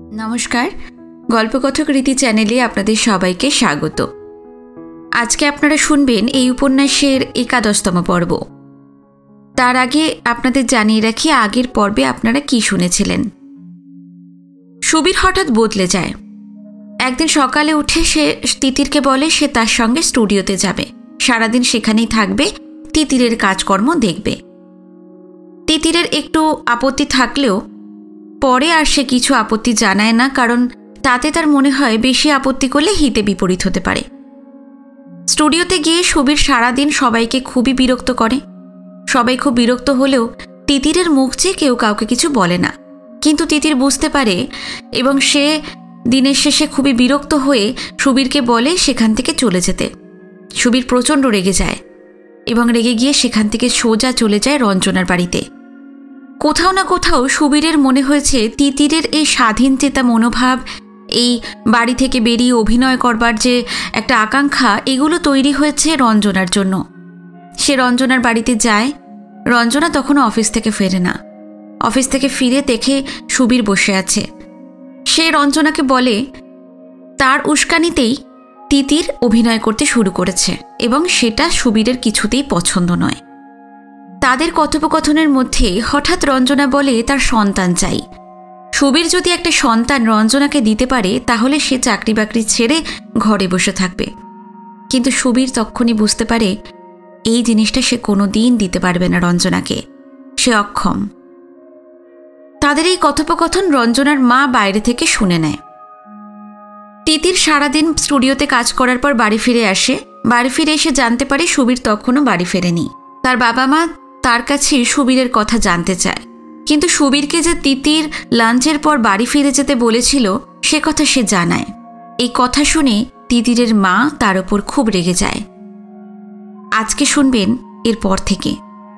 নমস্কার, গল্পকথক রীতি চ্যানেলে আপনাদের সবাইকে স্বাগত। আজকে আপনারা শুনবেন এই উপন্যাসের 11তম পর্ব। তার আগে আপনাদের জানিয়ে রাখি আগের পর্বে আপনারা কি শুনেছিলেন। সুবীর হঠাৎ বদলে যায়। একদিন সকালে উঠে সে তিতিরকে বলে সে তার সঙ্গে স্টুডিওতে যাবে, সারাদিন সেখানেই থাকবে, তিতিরের কাজকর্ম দেখবে। তিতিরের একটু আপত্তি থাকলেও পরে আর সে কিছু আপত্তি জানায় না, কারণ তাতে তার মনে হয় বেশি আপত্তি করলে হিতে বিপরীত হতে পারে। স্টুডিওতে গিয়ে সুবীর সারাদিন সবাইকে খুবই বিরক্ত করে। সবাই খুব বিরক্ত হলেও তিতিরের মুখ চেয়ে কেউ কাউকে কিছু বলে না। কিন্তু তিতির বুঝতে পারে এবং সে দিনের শেষে খুবই বিরক্ত হয়ে সুবীরকে বলে সেখান থেকে চলে যেতে। সুবীর প্রচণ্ড রেগে যায় এবং রেগে গিয়ে সেখান থেকে সোজা চলে যায় রঞ্জনার বাড়িতে। কোথাও না কোথাও সুবীরের মনে হয়েছে তিতিরের এই স্বাধীনচেতা মনোভাব, এই বাড়ি থেকে বেরিয়ে অভিনয় করবার যে একটা আকাঙ্ক্ষা, এগুলো তৈরি হয়েছে রঞ্জনার জন্য। সে রঞ্জনার বাড়িতে যায়। রঞ্জনা তখনও অফিস থেকে ফেরে না। অফিস থেকে ফিরে দেখে সুবীর বসে আছে। সে রঞ্জনাকে বলে তার উস্কানিতেই তিতির অভিনয় করতে শুরু করেছে এবং সেটা সুবীরের কিছুতেই পছন্দ নয়। তাদের কথোপকথনের মধ্যে হঠাৎ রঞ্জনা বলে তার সন্তান চাই। সুবীর যদি একটা সন্তান রঞ্জনাকে দিতে পারে তাহলে সে চাকরি বাকরি ছেড়ে ঘরে বসে থাকবে। কিন্তু সুবীর তখনই বুঝতে পারে এই জিনিসটা সে কোনো দিন দিতে পারবে না রঞ্জনাকে, সে অক্ষম। তাদের এই কথোপকথন রঞ্জনার মা বাইরে থেকে শুনে নেয়। তিতির সারাদিন স্টুডিওতে কাজ করার পর বাড়ি ফিরে আসে। বাড়ি ফিরে এসে জানতে পারে সুবীর তখনও বাড়ি ফেরেনি। তার বাবা মা তার কাছে সুবীরের কথা জানতে চায়, কিন্তু সুবীরকে যে তিতির লাঞ্চের পর বাড়ি ফিরে যেতে বলেছিল সে কথা সে জানায়। এই কথা শুনে তিতিরের মা তার ওপর খুব রেগে যায়। আজকে শুনবেন এরপর থেকে।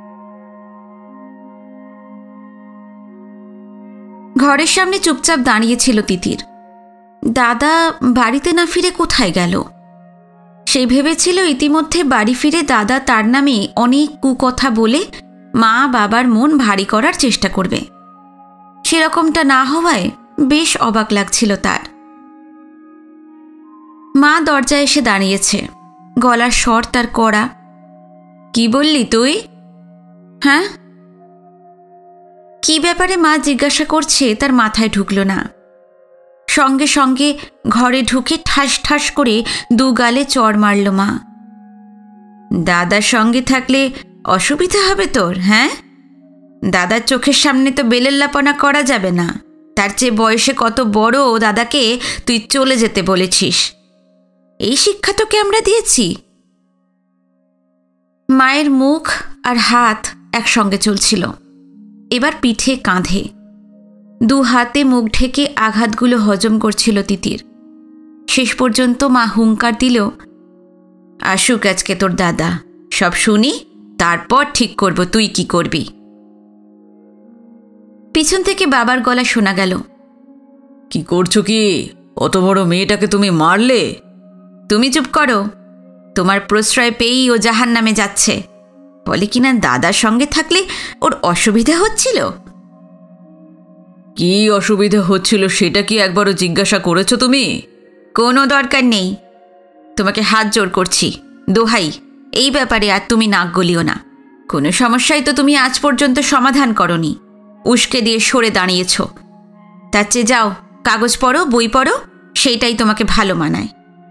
ঘরের সামনে চুপচাপ দাঁড়িয়েছিল তিতির। দাদা বাড়িতে না ফিরে কোথায় গেল? সে ভেবেছিল ইতিমধ্যে বাড়ি ফিরে দাদা তার নামে অনেক কুকথা বলে মা বাবার মন ভারী করার চেষ্টা করবে। সেরকমটা না হওয়ায় বেশ অবাক লাগছিল তার। মা দরজায় এসে দাঁড়িয়েছে, গলার স্বর তার কড়া। কি বললি তুই? হ্যাঁ? কি ব্যাপারে মা জিজ্ঞাসা করছে তার মাথায় ঢুকল না। সঙ্গে সঙ্গে ঘরে ঢুকে ঠাস ঠাস করে দু গালে চড় মারল মা। দাদার সঙ্গে থাকলে অসুবিধা হবে তোর? হ্যাঁ, দাদার চোখের সামনে তো বেলেল্লাপনা করা যাবে না। তার চেয়ে বয়সে কত বড় দাদাকে তুই চলে যেতে বলেছিস। এই শিক্ষা তোকে আমরা দিয়েছি? মায়ের মুখ আর হাত একসঙ্গে চলছিল, এবার পিঠে কাঁধে। দু হাতে মুখ ঢেকে আঘাতগুলো হজম করছিল তিতির। শেষ পর্যন্ত মা হুঙ্কার দিল, আসুক আজকে তোর দাদা, সব শুনি, তারপর ঠিক করব তুই কি করবি। পিছন থেকে বাবার গলা শোনা গেল, কি করছো কি? অত বড় মেয়েটাকে তুমি মারলে? তুমি চুপ করো, তোমার প্রশ্রয় পেয়েই ও জাহান্নামে যাচ্ছে। বলে কিনা দাদার সঙ্গে থাকলে ওর অসুবিধা হচ্ছিল। কি অসুবিধা হচ্ছিল সেটা কি একবারও জিজ্ঞাসা করেছো তুমি? কোনো দরকার নেই, তোমাকে হাত জোড় করছি, দোহাই, এই ব্যাপারে আর তুমি নাক গলিও না। কোনো সমস্যাই তো তুমি আজ পর্যন্ত সমাধান করনি, উস্কে দিয়ে সরে দাঁড়িয়েছ। তার চেয়ে যাও, কাগজ পড়ো, বই পড়ো, সেইটাই তোমাকে ভালো মানায়।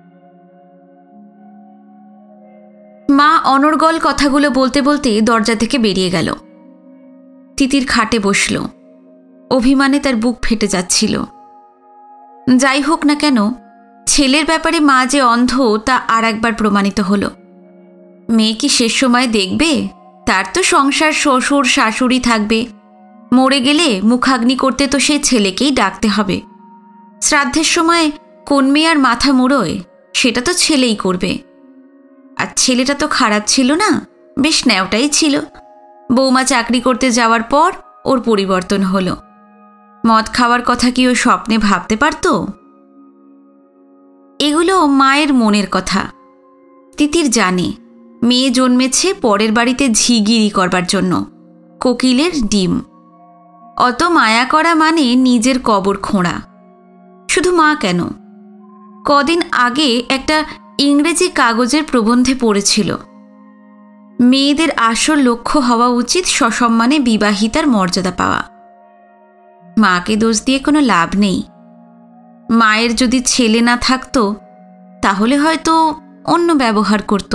মা অনর্গল কথাগুলো বলতে বলতে দরজা থেকে বেরিয়ে গেল। তিতির খাটে বসল। অভিমানে তার বুক ফেটে যাচ্ছিল। যাই হোক না কেন, ছেলের ব্যাপারে মা যে অন্ধ তা আর একবার প্রমাণিত হলো। মেয়ে কি শেষ সময় দেখবে? তার তো সংসার, শ্বশুর শাশুড়ি থাকবে। মরে গেলে মুখাগ্নি করতে তো সেই ছেলেকেই ডাকতে হবে। শ্রাদ্ধের সময় কোন মেয়ে আর মাথা মুড়োয়, সেটা তো ছেলেই করবে। আর ছেলেটা তো খারাপ ছিল না, বেশ ন্যাওটাই ছিল। বৌমা চাকরি করতে যাওয়ার পর ওর পরিবর্তন হলো। মদ খাওয়ার কথা কি ও স্বপ্নে ভাবতে পারত? এগুলো মায়ের মনের কথা। তিতির জানে মেয়ে জন্মেছে পরের বাড়িতে ঝিগিরি করবার জন্য, কোকিলের ডিম। অত মায়া করা মানে নিজের কবর খোঁড়া। শুধু মা কেন, কদিন আগে একটা ইংরেজি কাগজের প্রবন্ধে পড়েছিল, মেয়েদের আসল লক্ষ্য হওয়া উচিত সসম্মানে বিবাহিতার মর্যাদা পাওয়া। মাকে দোষ দিয়ে কোনো লাভ নেই। মায়ের যদি ছেলে না থাকতো তাহলে হয়তো অন্য ব্যবহার করত।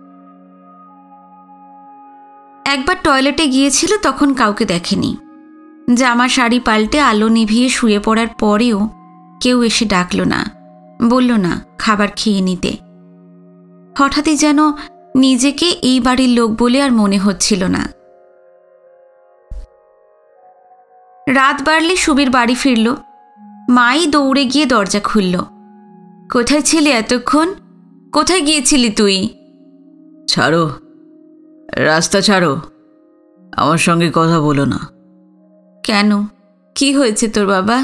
একবার টয়লেটে গিয়েছিল, তখন কাউকে দেখেনি। জামা শাড়ি পাল্টে আলো নিভিয়ে শুয়ে পড়ার পরেও কেউ এসে ডাকল না, বলল না খাবার খেয়ে নিতে। হঠাৎই যেন নিজেকে এই বাড়ির লোক বলে আর মনে হচ্ছিল না। রাত বাড়লে সুবীর বাড়ি ফিরল। মাই দৌড়ে গিয়ে দরজা খুলল। কোথায় ছিলি এতক্ষণ? কোথায় গিয়েছিলি তুই? ছাড়ো, রাস্তা ছাড়ো, আমার সঙ্গে কথা বলো না। কেন, কি হয়েছে তোর বাবা?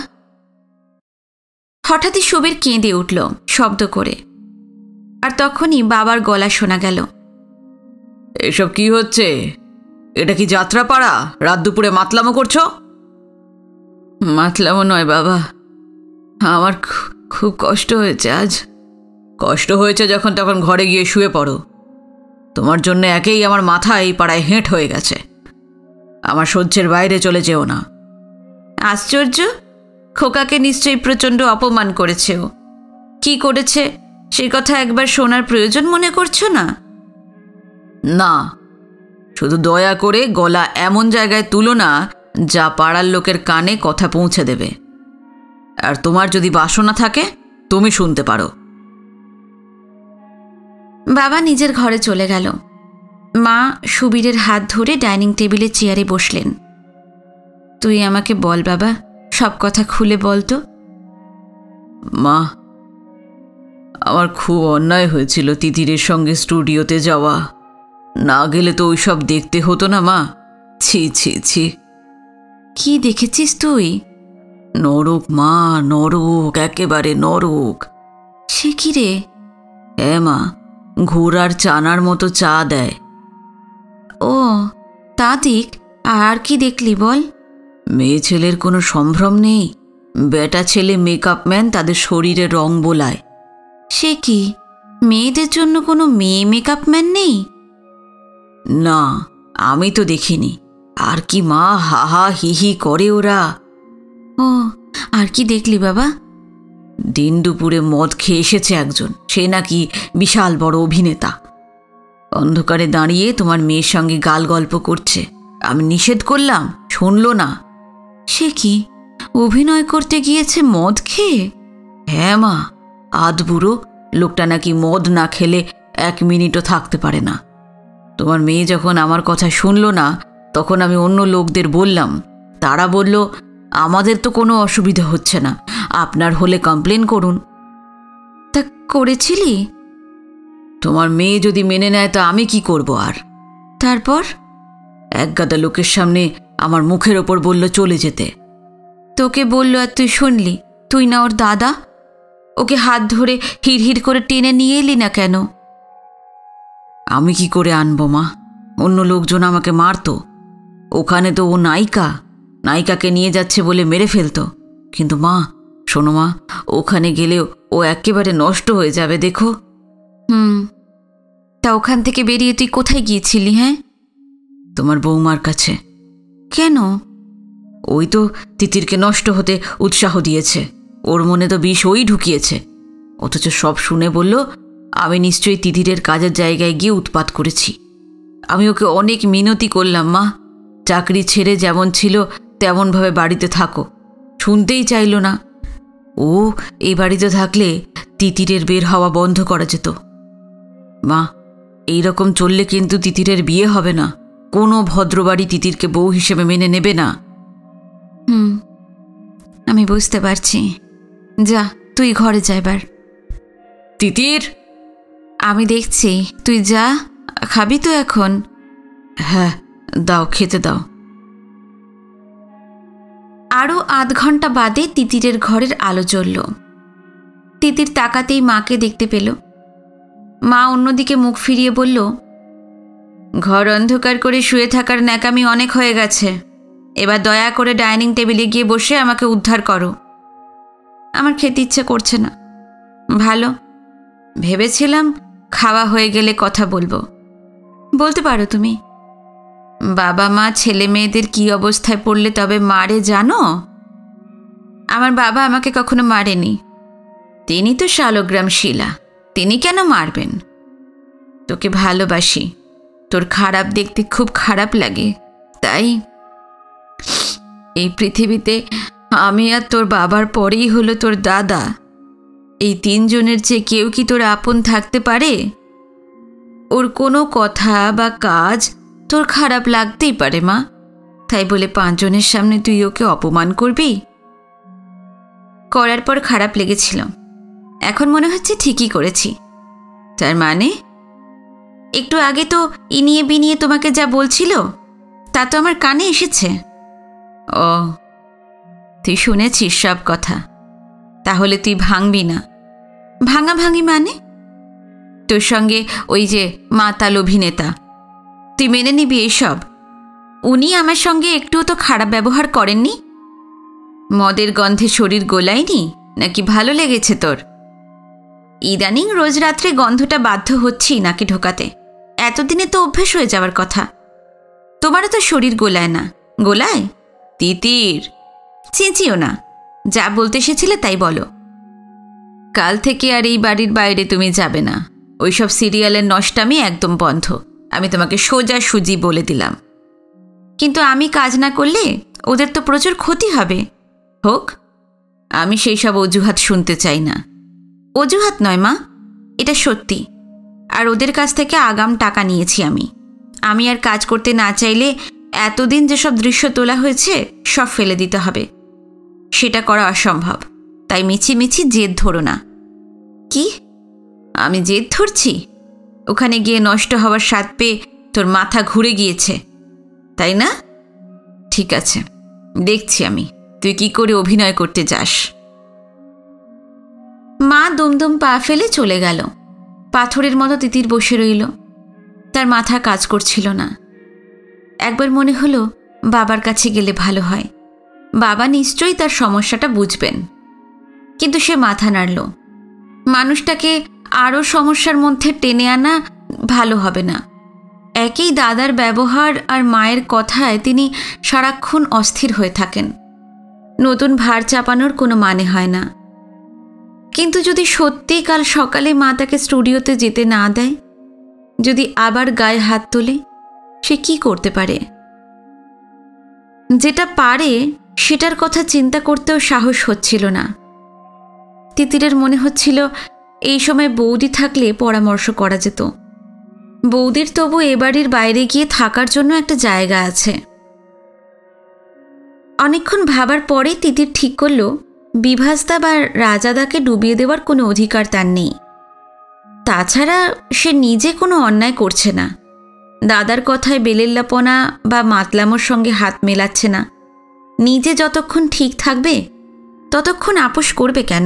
হঠাৎই সুবীর কেঁদে উঠল শব্দ করে, আর তখনই বাবার গলা শোনা গেল। এসব কি হচ্ছে? এটা কি যাত্রাপাড়া? রাত দুপুরে মাতলামো করছো? মাতলামো নয় বাবা, আমার খুব কষ্ট হয়েছে আজ। কষ্ট হয়েছে যখন তখন ঘরে গিয়ে শুয়ে পড়ো। তোমার জন্য একেই আমার মাথা এই পাড়ায় হেঁট হয়ে গেছে। আমার সহ্যের বাইরে চলে যেও না। আশ্চর্য, খোকাকে নিশ্চয়ই প্রচণ্ড অপমান করেছে ও। কি করেছে সে কথা একবার শোনার প্রয়োজন মনে করছো না? না, শুধু দয়া করে গলা এমন জায়গায় তুলো না যা পাড়ার লোকের কানে কথা পৌঁছে দেবে। আর তোমার যদি বাসনা থাকে তুমি শুনতে পারো। বাবা নিজের ঘরে চলে গেল। মা সুবীরের হাত ধরে ডাইনিং টেবিলের চেয়ারে বসলেন। তুই আমাকে বল বাবা, সব কথা খুলে বল তো। মা, আমার খুব অন্যায় হয়েছিল তিতিরের সঙ্গে স্টুডিওতে যাওয়া। না গেলে তো ওইসব দেখতে হতো না মা। ছি ছি ছি। কি দেখেছিস তুই? নরক মা, নরক, একেবারে নরক। সে কি রে? হ্যাঁ মা, ঘোড়ার চানার মতো চা দেয়। ও তা দিক, আর কি দেখলি বল? মেয়ে ছেলের কোনো সম্ভ্রম নেই। বেটা ছেলে মেকআপ ম্যান তাদের শরীরে রং বোলায়। সে কি, মেয়েদের জন্য কোনো মেয়ে মেকআপ ম্যান নেই? না, আমি তো দেখিনি। আর কি মা, হা হা হি হি করে ওরা। ও, আর কি দেখলি বাবা? দিন দুপুরে মদ খেয়ে এসেছে একজন, সে নাকি বিশাল বড় অভিনেতা। অন্ধকারে দাঁড়িয়ে তোমার মেয়ের সঙ্গে গাল গল্প করছে। আমি নিষেধ করলাম, শুনলো না। সে কি, অভিনয় করতে গিয়েছে মদ খেয়ে? হ্যাঁ মা, আধবুড়ো লোকটা নাকি মদ না খেলে 1 মিনিটও থাকতে পারে না। তোমার মেয়ে যখন আমার কথা শুনলো না, তখন আমি অন্য লোকদের বললাম। তারা বলল, আমাদের তো কোনো অসুবিধা হচ্ছে না, আপনার হলে কমপ্লেন করুন। তা করেছিলি? তোমার মেয়ে যদি মেনে নেয় তা আমি কি করব আর? তারপর? একগাদা লোকের সামনে আমার মুখের ওপর বলল চলে যেতে। তোকে বলল আর তুই শুনলি? তুই না ওর দাদা? ওকে হাত ধরে হিড় করে টেনে নিয়ে এলি না কেন? আমি কি করে আনবো মা? অন্য লোকজন আমাকে মারতো। ওখানে তো ও নায়িকা, নায়িকাকে নিয়ে যাচ্ছে বলে মেরে ফেলতো। কিন্তু মা, শোনো মা, ওখানে গেলেও ও একেবারে নষ্ট হয়ে যাবে দেখো। তা ওখান থেকে বেরিয়ে তুই কোথায় গিয়েছিলি? হ্যাঁ, তোমার বৌমার কাছে। কেন? ওই তো তিতিরকে নষ্ট হতে উৎসাহ দিয়েছে। ওর মনে তো বিষ ওই ঢুকিয়েছে। অথচ সব শুনে বলল আমি নিশ্চয়ই তিতিরের কাজের জায়গায় গিয়ে উৎপাত করেছি। আমি ওকে অনেক মিনতি করলাম, মা চাকরি ছেড়ে যেমন ছিল তেমনভাবে বাড়িতে থাকো। শুনতেই চাইল না। ও এই বাড়িতে থাকলে তিতিরের বের হওয়া বন্ধ করা যেত। মা, এইরকম চললে কিন্তু তিতিরের বিয়ে হবে না। কোনো ভদ্রবাড়ি তিতিরকে বউ হিসেবে মেনে নেবে না। আমি বুঝতে পারছি। যা, তুই ঘরে যা এবার। তিতির, আমি দেখছি, তুই যা। খাবি তো এখন? হ্যাঁ দাও, খেতে দাও। আরও আধ ঘন্টা বাদে তিতিরের ঘরের আলো জ্বলল। তিতির তাকাতেই মাকে দেখতে পেল। মা অন্যদিকে মুখ ফিরিয়ে বলল, ঘর অন্ধকার করে শুয়ে থাকার ন্যাকামি অনেক হয়ে গেছে। এবার দয়া করে ডাইনিং টেবিলে গিয়ে বসে আমাকে উদ্ধার করো। আমার খেতে ইচ্ছে করছে না। ভালো, ভেবেছিলাম খাওয়া হয়ে গেলে কথা বলবো। বলতে পারো তুমি। বাবা মা ছেলে মেয়েদের কি অবস্থায় পড়লে তবে মারে জানো? আমার বাবা আমাকে কখনো মারেনি। তিনি তো শালগ্রাম শিলা, তিনি কেন মারবেন? তোকে ভালোবাসি, তোর খারাপ দেখতে খুব খারাপ লাগে, তাই এই পৃথিবীতে আমি আর তোর বাবার পরেই হলো তোর দাদা। এই তিনজনের চেয়ে কেউ কি তোর আপন থাকতে পারে? ওর কোনো কথা বা কাজ তোর খারাপ লাগতেই পারে মা, তাই বলে 5 জনের সামনে তুই ওকে অপমান করবি? করার পর খারাপ লেগেছিল, এখন মনে হচ্ছে ঠিকই করেছি। তার মানে? একটু আগে তো ইনিয়ে বিনিয়ে তোমাকে যা বলছিল তা তো আমার কানে এসেছে। ও, তুই শুনেছিস সব কথা? তাহলে তুই ভাঙবি না। ভাঙাভাঙি মানে? তোর সঙ্গে ওই যে মাতাল অভিনেতা, তুই মেনে নিবি এসব? উনি আমার সঙ্গে একটুও তো খারাপ ব্যবহার করেননি। মদের গন্ধে শরীর গোলায়নি নাকি ভালো লেগেছে তোর? ইদানিং রোজ রাত্রে গন্ধটা বাধ্য হচ্ছি নাকি ঢোকাতে। এতদিনে তো অভ্যেস হয়ে যাওয়ার কথা। তোমারও তো শরীর গোলায় না? গোলায়? তিতির, চেঁচিও না, যা বলতে এসেছিলে তাই বলো। কাল থেকে আর এই বাড়ির বাইরে তুমি যাবে না। ওইসব সিরিয়ালের নষ্টামি একদম বন্ধ, আমি তোমাকে সোজা সুজি বলে দিলাম। কিন্তু আমি কাজ না করলে ওদের তো প্রচুর ক্ষতি হবে। হোক, আমি সেই সব অজুহাত শুনতে চাই না। অজুহাত নয় মা, এটা সত্যি। আর ওদের কাছ থেকে আগাম টাকা নিয়েছি আমি আর কাজ করতে না চাইলে এতদিন যেসব দৃশ্য তোলা হয়েছে সব ফেলে দিতে হবে। সেটা করা অসম্ভব, তাই মিছি জেদ ধরো না। কি? আমি জেদ ধরছি? ওখানে গিয়ে নষ্ট হওয়ার স্বাদ পেয়ে তোর মাথা ঘুরে গিয়েছে, তাই না? ঠিক আছে, দেখছি আমি তুই কি করে অভিনয় করতে যাস। মা দুমদুম পা ফেলে চলে গেল। পাথরের মতো তিতির বসে রইল, তার মাথা কাজ করছিল না। একবার মনে হলো বাবার কাছে গেলে ভালো হয়, বাবা নিশ্চয়ই তার সমস্যাটা বুঝবেন। কিন্তু সে মাথা নাড়ল। মানুষটাকে আরও সমস্যার মধ্যে টেনে আনা ভালো হবে না। একই দাদার ব্যবহার আর মায়ের কথায় তিনি সারাক্ষণ অস্থির হয়ে থাকেন। নতুন ভার চাপানোর কোনো মানে হয় না। কিন্তু যদি সত্যিই কাল সকালে মা তাকে স্টুডিওতে যেতে না দেয়, যদি আবার গায়ে হাত তোলে, সে কি করতে পারে? যেটা পারে সেটার কথা চিন্তা করতেও সাহস হচ্ছিল না। তিতিরের মনে হচ্ছিল এই সময় বৌদি থাকলে পরামর্শ করা যেত। বৌদির তবু এ বাড়ির বাইরে গিয়ে থাকার জন্য একটা জায়গা আছে। অনেকক্ষণ ভাবার পরে তিতির ঠিক করল বিভাসদা বা রাজাদাকে ডুবিয়ে দেওয়ার কোনো অধিকার তার নেই। তাছাড়া সে নিজে কোনো অন্যায় করছে না, দাদার কথায় বেলেল্লাপনা বা মাতলামোর সঙ্গে হাত মেলাচ্ছে না। নিজে যতক্ষণ ঠিক থাকবে ততক্ষণ আপোষ করবে কেন?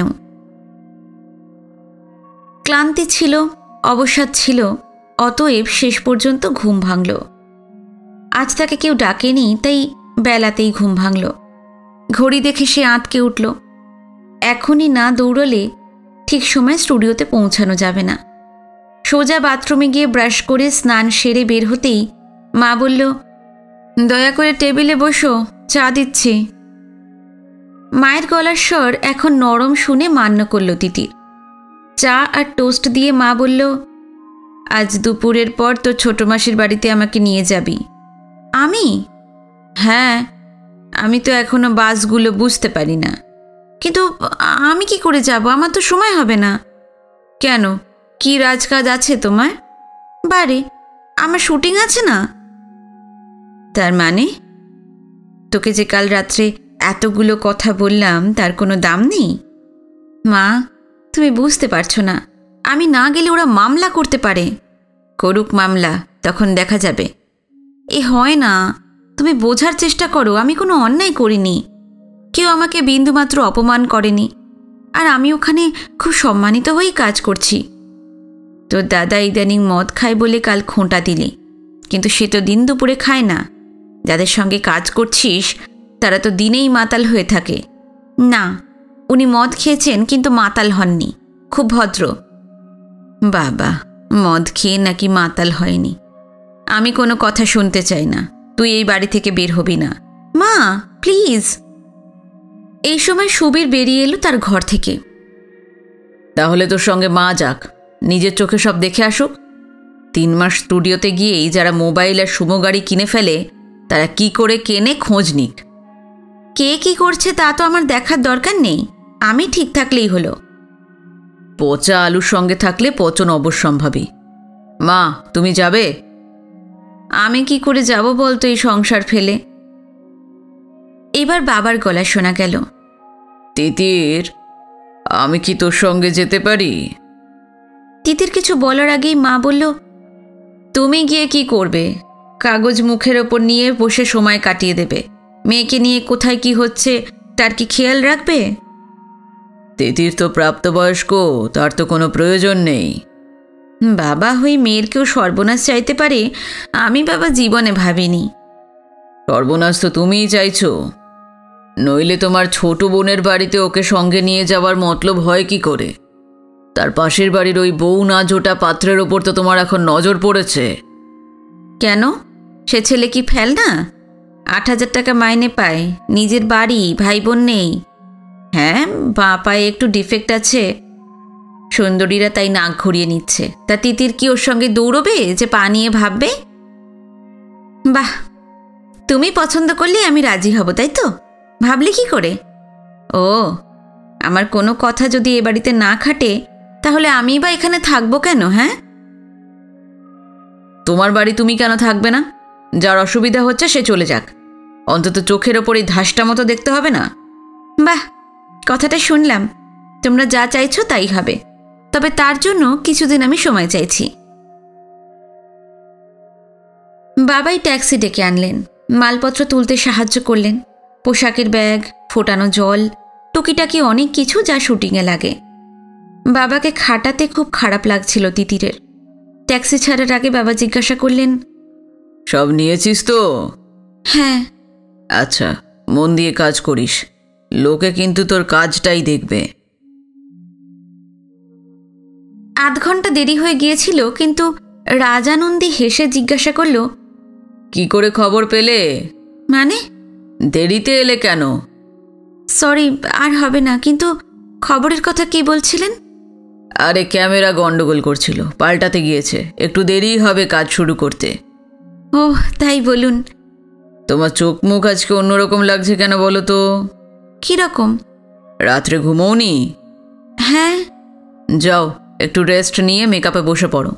ক্লান্তি ছিল, অবসাদ ছিল, অতএব শেষ পর্যন্ত ঘুম ভাঙল। আজ তাকে কেউ ডাকেনি, তাই বেলাতেই ঘুম ভাঙল। ঘড়ি দেখে সে আঁতকে উঠল। এখনই না দৌড়লে ঠিক সময় স্টুডিওতে পৌঁছানো যাবে না। সোজা বাথরুমে গিয়ে ব্রাশ করে স্নান সেরে বের হতেই মা বলল, দয়া করে টেবিলে বসো, চা দিচ্ছি। মায়ের গলার স্বর এখন নরম শুনে মান্য করল তিতির। চা আর টোস্ট দিয়ে মা বলল, আজ দুপুরের পর তো ছোট মাসির বাড়িতে আমাকে নিয়ে যাবি। আমি? হ্যাঁ, আমি তো এখনো বাসগুলো বুঝতে পারি না। কিন্তু আমি কি করে যাব? আমার তো সময় হবে না। কেন, কি রাজকাজ আছে তোমার? বারে, আমার শুটিং আছে না। তার মানে তোকে যে কাল রাত্রে এতগুলো কথা বললাম তার কোনো দাম নেই? মা, তুমি বুঝতে পারছো না, আমি না গেলে ওরা মামলা করতে পারে। করুক মামলা, তখন দেখা যাবে। এ হয় না, তুমি বোঝার চেষ্টা করো, আমি কোনো অন্যায় করিনি। কেউ আমাকে বিন্দুমাত্র অপমান করেনি, আর আমি ওখানে খুব সম্মানিত হয়েই কাজ করছি। তোর দাদা ইদানিং মদ খায় বলে কাল খোঁটা দিলি, কিন্তু সে তো দিন দুপুরে খায় না। যাদের সঙ্গে কাজ করছিস তারা তো দিনেই মাতাল হয়ে থাকে। না, উনি মদ খেয়েছেন কিন্তু মাতাল হননি, খুব ভদ্র। বাবা, মদ খেয়ে নাকি মাতাল হয়নি? আমি কোনো কথা শুনতে চাই না, তুই এই বাড়ি থেকে বের হবি না। মা প্লিজ। এই সময় সুবীর বেরিয়ে এলো তার ঘর থেকে। তাহলে তোর সঙ্গে মা যাক, নিজের চোখে সব দেখে আসুক। 3 মাস স্টুডিওতে গিয়েই যারা মোবাইল আর সুমো গাড়ি কিনে ফেলে তারা কি করে কেনে খোঁজ নিক। কে কি করছে তা তো আমার দেখার দরকার নেই, আমি ঠিক থাকলেই হলো। পচা আলুর সঙ্গে থাকলে পচন অবশ্যম্ভাবী। মা, তুমি যাবে? আমি কি করে যাব বলতো এই সংসার ফেলে? এবার বাবার গলা শোনা গেল, তিতির, আমি কি তোর সঙ্গে যেতে পারি? তিতির কিছু বলার আগেই মা বলল, তুমি গিয়ে কি করবে? কাগজ মুখের ওপর নিয়ে বসে সময় কাটিয়ে দেবে। মেয়েকে নিয়ে কোথায় কি হচ্ছে তার কি খেয়াল রাখবে? তিতির তো প্রাপ্তবয়স্ক, তার তো কোনো প্রয়োজন নেই। বাবা হয়ে মেয়ের কেউ সর্বনাশ চাইতে পারে, আমি বাবা জীবনে ভাবিনি। সর্বনাশ তো তুমিই চাইছো, নইলে তোমার ছোট বোনের বাড়িতে ওকে সঙ্গে নিয়ে যাওয়ার মতলব হয় কি করে? তার পাশের বাড়ির ওই বউ না জোটা পাত্রের ওপর তো তোমার এখন নজর পড়েছে। কেন? সে ছেলে কি ফেল না? 8,000 টাকা মাইনে পায়, নিজের বাড়ি, ভাই বোন নেই। হ্যাঁ, বাঁ পায়ে একটু ডিফেক্ট আছে, সুন্দরীরা তাই নাক ঘুরিয়ে নিচ্ছে। তা তিতির কি ওর সঙ্গে দৌড়বে যে পা নিয়ে ভাববে? বাহ, তুমি পছন্দ করলে আমি রাজি হব, তাই তো? ভাবলে কি করে? ও, আমার কোনো কথা যদি এ বাড়িতে না খাটে তাহলে আমি বা এখানে থাকবো কেন? হ্যাঁ, তোমার বাড়ি তুমি কেন থাকবে না? যার অসুবিধা হচ্ছে সে চলে যাক, অন্তত চোখের ওপর এই ধাসটা মতো দেখতে হবে না। বাহ, কথাটা শুনলাম। তোমরা যা চাইছো তাই হবে, তবে তার জন্য কিছুদিন আমি সময় চাইছি। বাবাই ট্যাক্সি ডেকে আনলেন, মালপত্র তুলতে সাহায্য করলেন। পোশাকের ব্যাগ, ফোটানো জল, টুকিটাকি অনেক কিছু যা শুটিংয়ে লাগে। বাবাকে খাটাতে খুব খারাপ লাগছিল তিতিরের। ট্যাক্সি ছাড়ার আগে বাবা জিজ্ঞাসা করলেন, সব নিয়েছিস তো? হ্যাঁ। আচ্ছা, মন দিয়ে কাজ করিস, লোকে কিন্তু তোর কাজটাই দেখবে। আধ ঘন্টা দেরি হয়ে গিয়েছিল, কিন্তু রাজানন্দী হেসে জিজ্ঞাসা করল, কি করে খবর পেলে? মানে? দেরিতে এলে কেন? সরি, আর হবে না, কিন্তু খবরের কথা কি বলছিলেন? আরে ক্যামেরা গন্ডগোল করছিল, পাল্টাতে গিয়েছে, একটু দেরি হবে কাজ শুরু করতে। ওহ, তাই বলুন। তোমার চোখ মুখ আজকে অন্যরকম লাগছে কেন বলো তো? কিরকম? রাত্রে ঘুমোওনি? হ্যাঁ। যাও, একটু রেস্ট নিয়ে মেকআপে বসে পড়ো।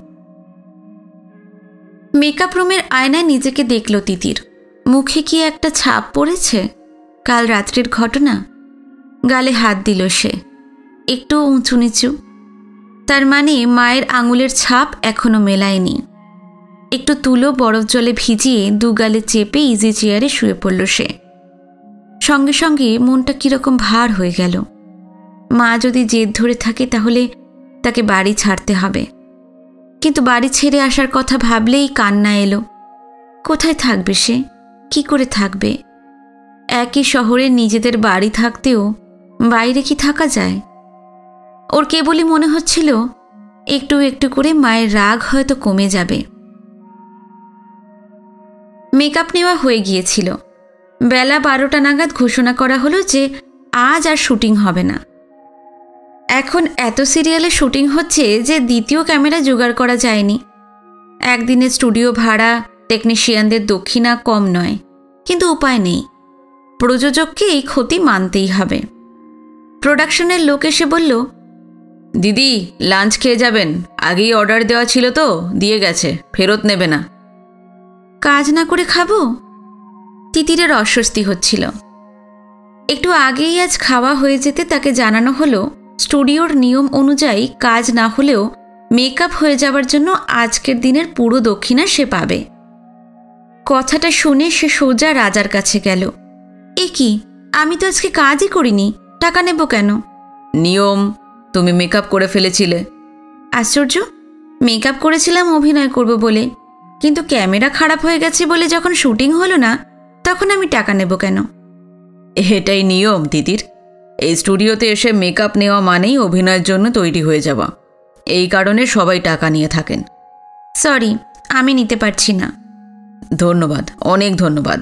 মেকআপ রুমের আয়নায় নিজেকে দেখল তিতির। মুখে কি একটা ছাপ পড়েছে? কাল রাত্রের ঘটনা। গালে হাত দিল সে, একটু উঁচু নিচু। তার মানে মায়ের আঙুলের ছাপ এখনো মেলায়নি। একটু তুলো বরফ জলে ভিজিয়ে 2 গালে চেপে ইজি চেয়ারে শুয়ে পড়ল সে। সঙ্গে সঙ্গে মনটা কিরকম ভার হয়ে গেল। মা যদি জেদ ধরে থাকে তাহলে তাকে বাড়ি ছাড়তে হবে, কিন্তু বাড়ি ছেড়ে আসার কথা ভাবলেই কান্না এলো। কোথায় থাকবে সে? কি করে থাকবে? একই শহরে নিজেদের বাড়ি থাকতেও বাইরে কি থাকা যায়? ওর কেবলই মনে হচ্ছিল একটু একটু করে মায়ের রাগ হয়তো কমে যাবে। মেকআপ নেওয়া হয়ে গিয়েছিল। বেলা 12টা নাগাদ ঘোষণা করা হলো যে আজ আর শুটিং হবে না। এখন এত সিরিয়ালে শুটিং হচ্ছে যে দ্বিতীয় ক্যামেরা জোগাড় করা যায়নি। একদিনের স্টুডিও ভাড়া, টেকনিশিয়ানদের দক্ষিণা কম নয়, কিন্তু উপায় নেই। প্রযোজককে এই ক্ষতি মানতেই হবে। প্রোডাকশনের লোক এসে বলল, দিদি লাঞ্চ খেয়ে যাবেন, আগেই অর্ডার দেওয়া ছিল তো, দিয়ে গেছে, ফেরত নেবে না। কাজ না করে খাবো? তিতিরের অস্বস্তি হচ্ছিল। একটু আগেই আজ খাওয়া হয়ে যেতে তাকে জানানো হলো স্টুডিওর নিয়ম অনুযায়ী কাজ না হলেও মেকআপ হয়ে যাবার জন্য আজকের দিনের পুরো দক্ষিণা সে পাবে। কথাটা শুনে সে সোজা রাজার কাছে গেল। এ কি, আমি তো আজকে কাজই করিনি, টাকা নেব কেন? নিয়ম, তুমি মেকআপ করে ফেলেছিলে। আশ্চর্য, মেকআপ করেছিলাম অভিনয় করব বলে, কিন্তু ক্যামেরা খারাপ হয়ে গেছে বলে যখন শুটিং হলো না তখন আমি টাকা নেব কেন? এটাই নিয়ম তিতির, এই স্টুডিওতে এসে মেকআপ নেওয়া মানেই অভিনয়ের জন্য তৈরি হয়ে যাওয়া। এই কারণে সবাই টাকা নিয়ে থাকেন। সরি, আমি নিতে পারছি না। ধন্যবাদ, অনেক ধন্যবাদ।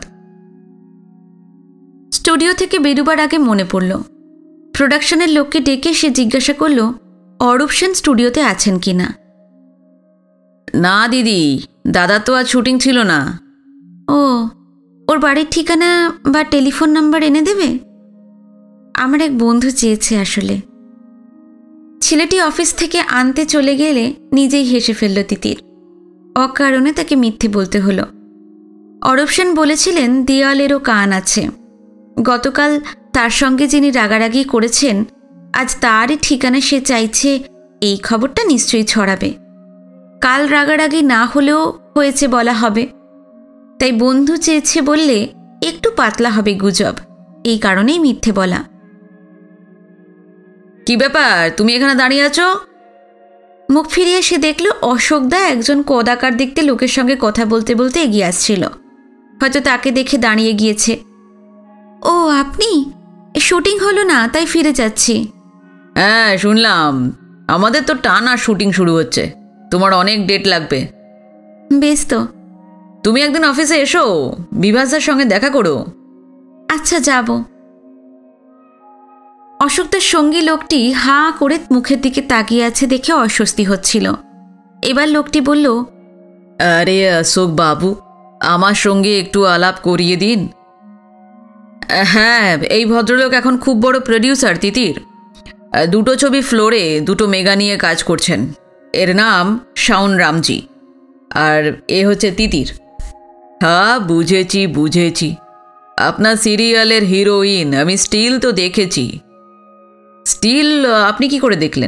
স্টুডিও থেকে বেরোবার আগে মনে পড়ল, প্রোডাকশনের লোককে ডেকে সে জিজ্ঞাসা করল অরূপ সেন স্টুডিওতে আছেন কিনা। না দিদি, দাদা তো আজ শুটিং ছিল না। ও, ওর বাড়ির ঠিকানা বা টেলিফোন নাম্বার এনে দেবে? আমার এক বন্ধু চেয়েছে আসলে। ছেলেটি অফিস থেকে আনতে চলে গেলে নিজেই হেসে ফেলল তিতির। অকারণে তাকে মিথ্যে বলতে হলো। অরূপ সেন বলেছিলেন দেওয়ালেরও কান আছে। গতকাল তার সঙ্গে যিনি রাগারাগি করেছেন, আজ তারই ঠিকানা সে চাইছে, এই খবরটা নিশ্চয়ই ছড়াবে। কাল রাগারাগি না হলেও হয়েছে বলা হবে। তাই বন্ধু চেয়েছে বললে একটু পাতলা হবে গুজব, এই কারণেই মিথ্যে বলা। কি ব্যাপার, তুমি এখানে দাঁড়িয়ে আছো? মুখ ফিরিয়ে সে দেখল অশোকদা একজন কদাকার দেখতে লোকের সঙ্গে কথা বলতে বলতে এগিয়ে আসছিল। হয়তো তাকে দেখে দাঁড়িয়ে গিয়েছে। ও আপনি? শুটিং হলো না তাই ফিরে যাচ্ছি। হ্যাঁ শুনলাম, আমাদের তো টানা শুটিং শুরু হচ্ছে, তোমার অনেক ডেট লাগবে। বেশ তো, তুমি একদিন অফিসে এসো, বিভাসদার সঙ্গে দেখা করো। আচ্ছা যাব। অশোকদার সঙ্গী লোকটি হাঁ করে মুখের দিকে তাকিয়ে আছে দেখে অস্বস্তি হচ্ছিল। এবার লোকটি বলল, আরে অশোক বাবু, আমার সঙ্গে একটু আলাপ করিয়ে দিন। হ্যাঁ, এই ভদ্রলোক এখন খুব বড় প্রডিউসার তিতির। দুটো ছবি ফ্লোরে দুটো মেগা নিয়ে কাজ করছেন। এর নাম শাওন রামজি, আর এ হচ্ছে তিতির। হ্যাঁ বুঝেছি বুঝেছি, আপনার সিরিয়ালের হিরোইন আমি স্টিল তো দেখেছি। স্টিল আপনি কি করে দেখলেন?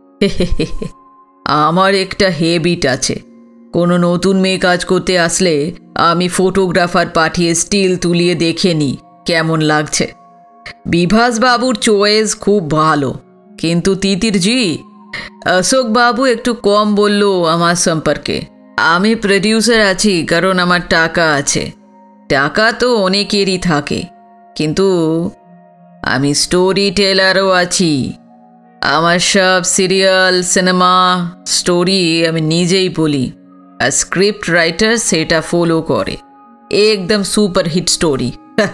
আমার একটা হ্যাবিট আছে, কোনো নতুন মেয়ে কাজ করতে আসলে আমি ফটোগ্রাফার পাঠিয়ে স্টিল তুলিয়ে দেখে নিই কেমন লাগছে। বিভাস বাবুর চয়েস খুব ভালো, কিন্তু তিতিরজি, অশোক বাবু একটু কম বলল আমার সম্পর্কে। আমি প্রডিউসার আছি কারণ আমার টাকা আছে। টাকা তো অনেকেরই থাকে, কিন্তু আমি স্টোরি টেলারও আছি। আমার সব সিরিয়াল, সিনেমা, স্টোরি আমি নিজেই বলি, আর স্ক্রিপ্ট রাইটার সেটা ফলো করে। একদম সুপারহিট স্টোরি।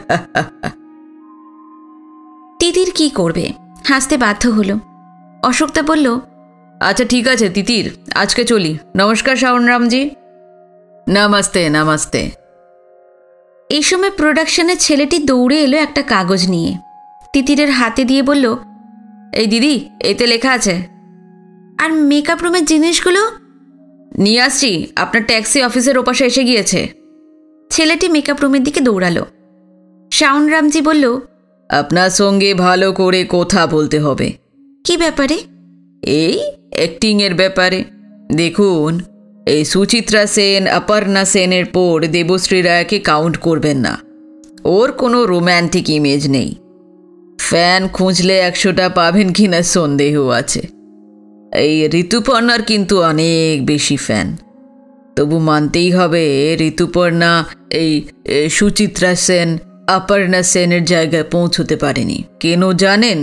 তিতির কি করবে, হাসতে বাধ্য হলো। অশোকদা বলল, আচ্ছা ঠিক আছে তিতির, আজকে চলি। নমস্কার শাওন রামজি। নমস্তে নমস্তে। এই সময় প্রোডাকশনের ছেলেটি দৌড়ে এলো একটা কাগজ নিয়ে, তিতিরের হাতে দিয়ে বলল, এই দিদি, এতে লেখা আছে। আর মেকআপ রুমের জিনিসগুলো? নিয়ে আসছি, আপনার ট্যাক্সি অফিসের ওপাশে এসে গিয়েছে। ছেলেটি মেকআপ রুমের দিকে দৌড়ালো। শাওন রামজি বলল, আপনার সঙ্গে ভালো করে কথা বলতে হবে। কি ব্যাপারে? এই অ্যাক্টিংয়ের ব্যাপারে। দেখুন, এই সুচিত্রা সেন, অপর্ণা সেনের পর দেবশ্রী রায়কে কাউন্ট করবেন না। ওর কোনো রোম্যান্টিক ইমেজ নেই। ফ্যান খুঁজলে 100টা পাবেন কিনা সন্দেহ আছে। এই ঋতুপর্ণার কিন্তু অনেক বেশি ফ্যান। তবু মানতেই হবে ঋতুপর্ণা এই সুচিত্রা সেন, অপর্ণা সেনের জায়গায় পৌঁছতে পারেনি। কেন জানেন?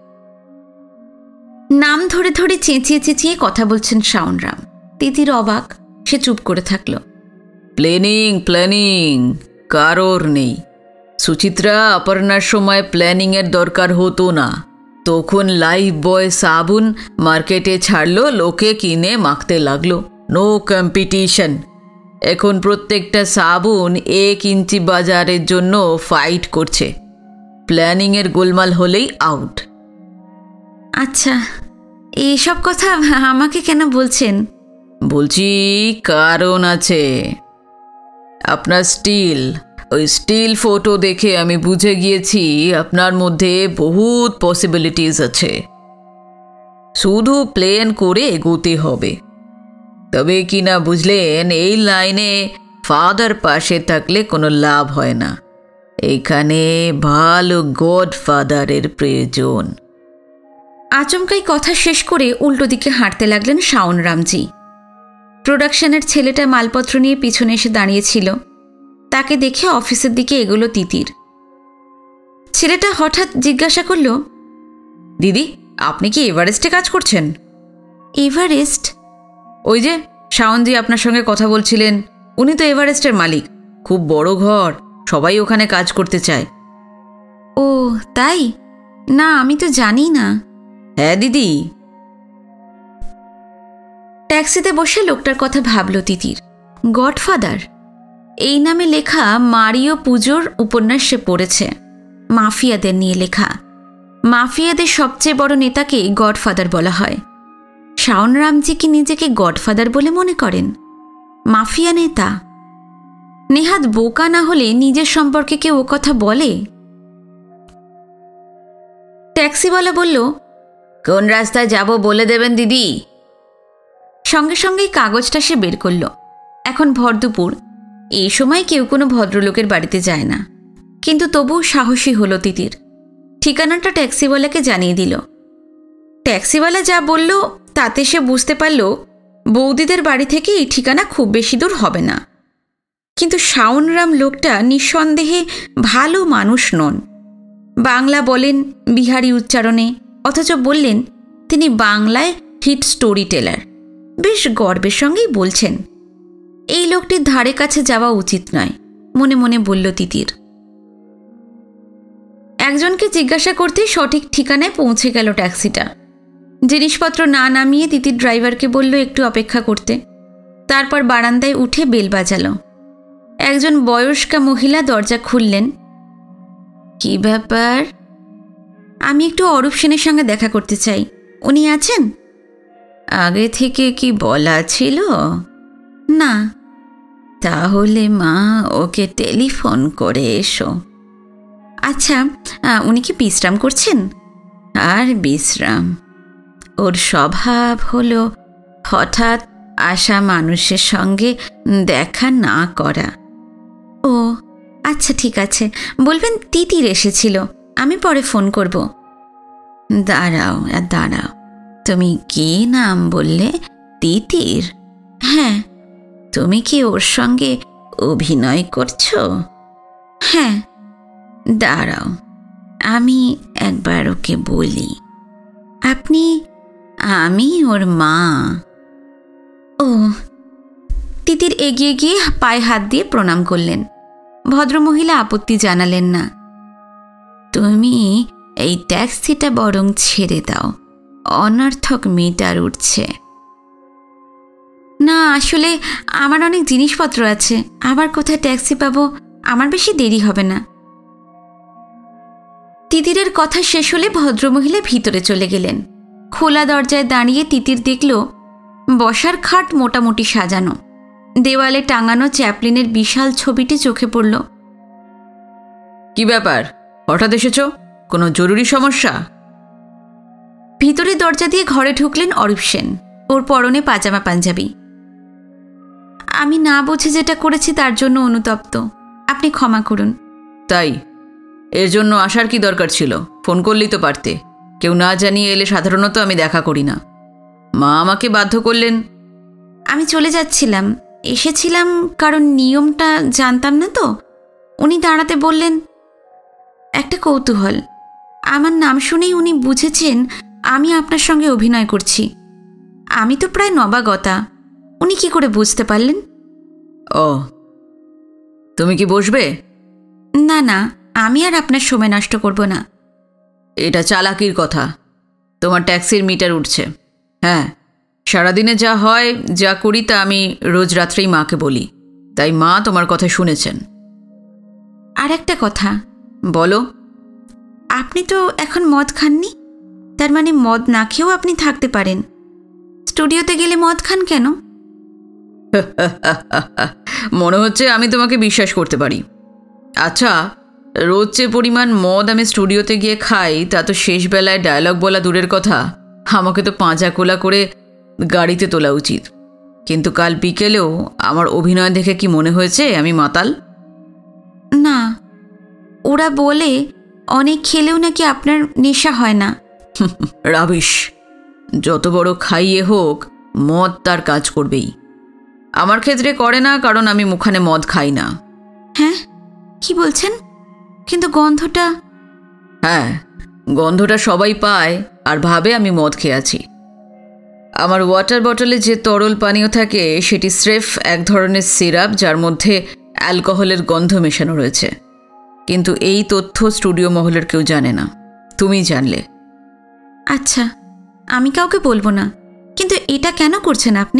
নাম ধরে ধরে চেঁচিয়ে চেঁচিয়ে কথা বলছেন শাওনরাম। তিতির অবাক, সে চুপ করে থাকল। প্ল্যানিং কারোর নেই। সুচিত্রা অপর্ণার সময় প্ল্যানিংয়ের দরকার হতো না। তখন লাইফ বয় সাবুন মার্কেটে ছাড়লো, লোকে কিনে মাখতে লাগলো। No competition. এখন প্রত্যেকটা সাবুন 1 ইঞ্চি বাজারের জন্য ফাইট করছে। প্ল্যানিংয়ের গোলমাল হলেই আউট। আচ্ছা, এইসব কথা আমাকে কেন বলছেন? বলছি কারণ আছে। আপনার ওই স্টিল ফটো দেখে আমি বুঝে গিয়েছি আপনার মধ্যে বহুত পসিবিলিটিস আছে। শুধু প্ল্যান করে এগোতে হবে। তবে কি না বুঝলেন, এই লাইনে ফাদার পাশে থাকলে কোনো লাভ হয় না। এখানে ভালো গডফাদারের প্রয়োজন। আচমকাই কথা শেষ করে উল্টো দিকে হাঁটতে লাগলেন শাওন রামজি। প্রোডাকশনের ছেলেটা মালপত্র নিয়ে পিছনে এসে দাঁড়িয়েছিল। তাকে দেখে অফিসের দিকে এগোলো তিতির। ছেলেটা হঠাৎ জিজ্ঞাসা করল, দিদি, আপনি কি এভারেস্টে কাজ করছেন? এভারেস্ট? ওই যে শাওনজি আপনার সঙ্গে কথা বলছিলেন, উনি তো এভারেস্টের মালিক। খুব বড় ঘর, সবাই ওখানে কাজ করতে চায়। ও তাই? না, আমি তো জানি না। হ্যাঁ দিদি। ট্যাক্সিতে বসে লোকটার কথা ভাবল তিতির। গডফাদার এই নামে লেখা মারিও পুজোর উপন্যাস সে পড়েছে। মাফিয়াদের নিয়ে লেখা। মাফিয়াদের সবচেয়ে বড় নেতাকে গডফাদার বলা হয়। শাওন রামজি কি নিজেকে গডফাদার বলে মনে করেন? মাফিয়া নেতা? নেহাত বোকা না হলে নিজের সম্পর্কে কেউ ও কথা বলে? ট্যাক্সিওয়ালা বলল, কোন রাস্তায় যাব বলে দেবেন দিদি। সঙ্গে সঙ্গেই কাগজটা সে বের করল। এখন ভরদুপুর, এই সময় কেউ কোনো ভদ্রলোকের বাড়িতে যায় না, কিন্তু তবুও সাহসী হলো তিতির। ঠিকানাটা ট্যাক্সিওয়ালাকে জানিয়ে দিল। ট্যাক্সিওয়ালা যা বলল তাতে সে বুঝতে পারল বৌদিদের বাড়ি থেকে এই ঠিকানা খুব বেশি দূর হবে না। কিন্তু শাওনরাম লোকটা নিঃসন্দেহে ভালো মানুষ নন। বাংলা বলেন বিহারি উচ্চারণে, অথচ বললেন তিনি বাংলায় হিট স্টোরি টেলার। বেশ গর্বের সঙ্গেই বলছেন। এই লোকটির ধারে কাছে যাওয়া উচিত নয়, মনে মনে বলল তিতির। একজনকে জিজ্ঞাসা করতেই সঠিক ঠিকানায় পৌঁছে গেল ট্যাক্সিটা। জিনিসপত্র না নামিয়ে তিতির ড্রাইভারকে বলল একটু অপেক্ষা করতে। তারপর বারান্দায় উঠে বেল বাজালো। একজন বয়স্কা মহিলা দরজা খুললেন। কি ব্যাপার? আমি একটু অরূপ সেনের সঙ্গে দেখা করতে চাই, উনি আছেন? আগে থেকে কি বলা ছিল? না। তাহলে মা ওকে টেলিফোন করে এসো। আচ্ছা, উনি কি বিশ্রাম করছেন? আর বিশ্রাম? ওর স্বভাব হলো হঠাৎ আসা মানুষের সঙ্গে দেখা না করা। ও আচ্ছা, ঠিক আছে। বলবেন তিতির এসেছিল, আমি পরে ফোন করব। দাঁড়াও দাঁড়াও, তুমি কি নাম বললে? তিতির? হ্যাঁ। তুমি কি ওর সঙ্গে অভিনয় করছো? হ্যাঁ। দাঁড়াও, আমি একবার ওকে বলি। আপনি? আমি ওর মা। ও। তিতির এগিয়ে গিয়ে পায়ে হাত দিয়ে প্রণাম করলেন। ভদ্রমহিলা আপত্তি জানালেন না। তুমি এই ট্যাক্সিটা বরং ছেড়ে দাও, অনর্থক মিটার উঠছে। না, আসলে আমার অনেক জিনিসপত্র আছে, আবার কোথায় ট্যাক্সি পাবো? আমার বেশি দেরি হবে না। তিতিরের কথা শেষ হলে ভদ্রমহিলা ভিতরে চলে গেলেন। খোলা দরজায় দাঁড়িয়ে তিতির দেখল বসার খাট মোটামুটি সাজানো। দেওয়ালে টাঙানো চ্যাপলিনের বিশাল ছবিটি চোখে পড়ল। কি ব্যাপার, হঠাৎ এসেছ? কোনো জরুরি সমস্যা? ভিতরে দরজা দিয়ে ঘরে ঢুকলেন অরূপ সেন। ওর পরনে পাজামা পাঞ্জাবি। আমি না বুঝে যেটা করেছি তার জন্য অনুতপ্ত, আপনি ক্ষমা করুন। তাই? এর জন্য আসার কি দরকার ছিল? ফোন করলেই তো পারতে। কেউ না জানিয়ে এলে সাধারণত আমি দেখা করি না। মা আমাকে বাধ্য করলেন। আমি চলে যাচ্ছিলাম, এসেছিলাম কারণ নিয়মটা জানতাম না তো। উনি দাঁড়াতে বললেন। একটা কৌতূহল, আমার নাম শুনেই উনি বুঝেছেন আমি আপনার সঙ্গে অভিনয় করছি। আমি তো প্রায় নবাগতা, উনি কি করে বুঝতে পারলেন? ও, তুমি কি বসবে? না না, আমি আর আপনার সময় নষ্ট করব না। এটা চালাকির কথা। তোমার ট্যাক্সির মিটার উঠছে। হ্যাঁ, সারাদিনে যা হয় যা করি তা আমি রোজ রাত্রেই মাকে বলি, তাই মা তোমার কথা শুনেছেন। আর একটা কথা। বলো। আপনি তো এখন মদ খাননি, তার মানে মদ না খেয়েও আপনি থাকতে পারেন। স্টুডিওতে গেলে মদ খান কেন? মনে হচ্ছে আমি তোমাকে বিশ্বাস করতে পারি। আচ্ছা, রোজ যে পরিমাণ মদ আমি স্টুডিওতে গিয়ে খাই তা তো শেষ বেলায় ডায়লগ বলা দূরের কথা, আমাকে তো পাঁজা কোলা করে গাড়িতে তোলা উচিত। কিন্তু কাল বিকেলেও আমার অভিনয় দেখে কি মনে হয়েছে আমি মাতাল? না, ওরা বলে অনেক খেলেও নাকি আপনার নেশা হয় না। রাবিশ। যত বড় খাইয়ে হোক, মদ তার কাজ করবেই। আমার ক্ষেত্রে করে না, কারণ আমি মুখানে মদ খাই না। হ্যাঁ, কি বলছেন? কিন্তু গন্ধটা। হ্যাঁ, গন্ধটা সবাই পায় আর ভাবে আমি মদ খেয়ে আছি। আমার ওয়াটার বটলে যে তরল পানীয় থাকে সেটি স্রেফ এক ধরনের সিরাপ, যার মধ্যে অ্যালকোহলের গন্ধ মেশানো রয়েছে। কিন্তু এই তথ্য স্টুডিও মহলের কেউ জানে না, তুমি জানলে। আচ্ছা, আমি কাউকে বলবো না, কিন্তু এটা কেন করছেন আপনি?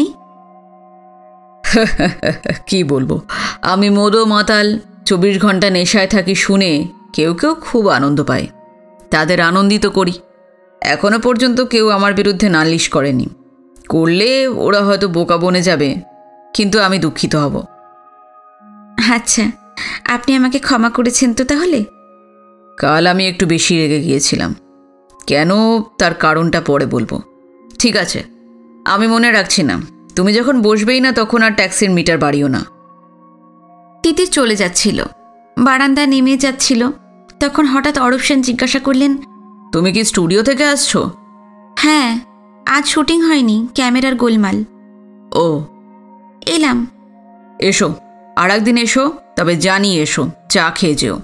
কি বলবো, আমি মদো মাতাল 24 ঘন্টা নেশায় থাকি শুনে কেউ কেউ খুব আনন্দ পায়, তাদের আনন্দিত করি। এখনো পর্যন্ত কেউ আমার বিরুদ্ধে নালিশ করেনি। করলে ওরা হয়তো বোকা বনে যাবে, কিন্তু আমি দুঃখিত হব। আচ্ছা, আপনি আমাকে ক্ষমা করেছেন তো তাহলে? কাল আমি একটু বেশি রেগে গিয়েছিলাম, কেন তার কারণটা পরে বলবো। ঠিক আছে, আমি মনে রাখছি না। তুমি যখন বসবেই না তখন আর ট্যাক্সির মিটার বাড়িও না। তিতির চলে যাচ্ছিল, বারান্দায় নেমে যাচ্ছিল, তখন হঠাৎ অরূপ সেন জিজ্ঞাসা করলেন, তুমি কি স্টুডিও থেকে আসছো? হ্যাঁ, আজ শুটিং হয়নি, ক্যামেরার গোলমাল। ও, এলাম। এসো, আর একদিন এসো, তবে জানিয়ে এসো, চা খেয়ে যেও।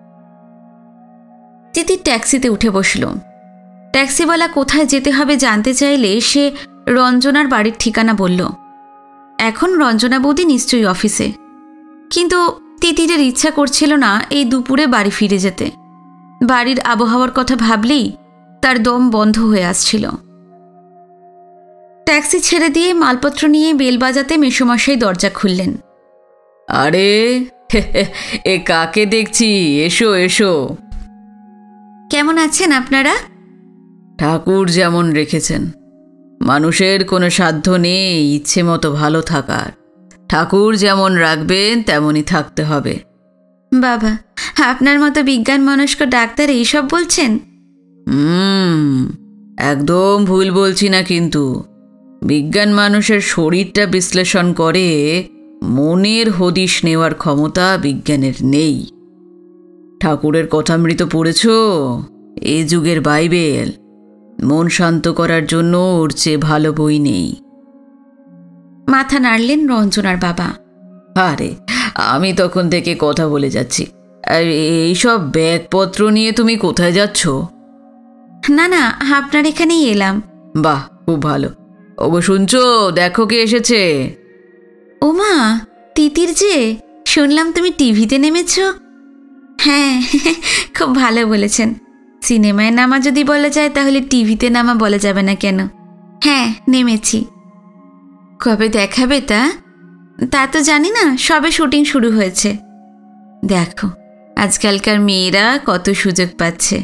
তিতির ট্যাক্সিতে উঠে বসল। ট্যাক্সিওয়ালা কোথায় যেতে হবে জানতে চাইলে সে রঞ্জনার বাড়ির ঠিকানা বলল। এখন রঞ্জনা বৌদি নিশ্চয়ই অফিসে, কিন্তু তিতিরের ইচ্ছা করছিল না এই দুপুরে বাড়ি ফিরে যেতে। বাড়ির আবহাওয়ার কথা ভাবলেই তার দম বন্ধ হয়ে আসছিল। ট্যাক্সি ছেড়ে দিয়ে মালপত্র নিয়ে বেল বাজাতে মেসোমশাই দরজা খুললেন। আরে এ কাকে দেখছি, এসো এসো। কেমন আছেন আপনারা? ঠাকুর যেমন রেখেছেন, মানুষের কোনো সাধ্য নেই ইচ্ছে মতো ভালো থাকার। ঠাকুর যেমন রাখবেন তেমনই থাকতে হবে। বাবা, আপনার মতো বিজ্ঞান মনস্ক ডাক্তার এইসব বলছেন? একদম ভুল বলছি না, কিন্তু বিজ্ঞান মানুষের শরীরটা বিশ্লেষণ করে, মনের হদিশ নেওয়ার ক্ষমতা বিজ্ঞানের নেই। ঠাকুরের কথামৃত পড়েছ? এ যুগের বাইবেল। মন শান্ত করার জন্য ওর চেয়ে ভালো বই নেই। মাথা নাড়লেন রঞ্জনার বাবা। আরে, আমি তখন থেকে কথা বলে যাচ্ছি, আর এইসব ব্যাগপত্র নিয়ে তুমি কোথায় যাচ্ছ? না না, আপনার এখানেই এলাম। বাহ, খুব ভালো। ওগো শুনছো, দেখো কে এসেছে। ওমা, তিতির যে, শুনলাম তুমি টিভিতে নেমেছ। হ্যাঁ, খুব ভালো বলেছেন। সিনেমায় নামা যদি বলা যায় তাহলে টিভিতে নামা বলা যাবে না কেন? হ্যাঁ, নেমেছি। কবে দেখাবে তা? তা তো জানি না, সবে শুটিং শুরু হয়েছে। দেখো আজকালকার মেয়েরা কত সুযোগ পাচ্ছে।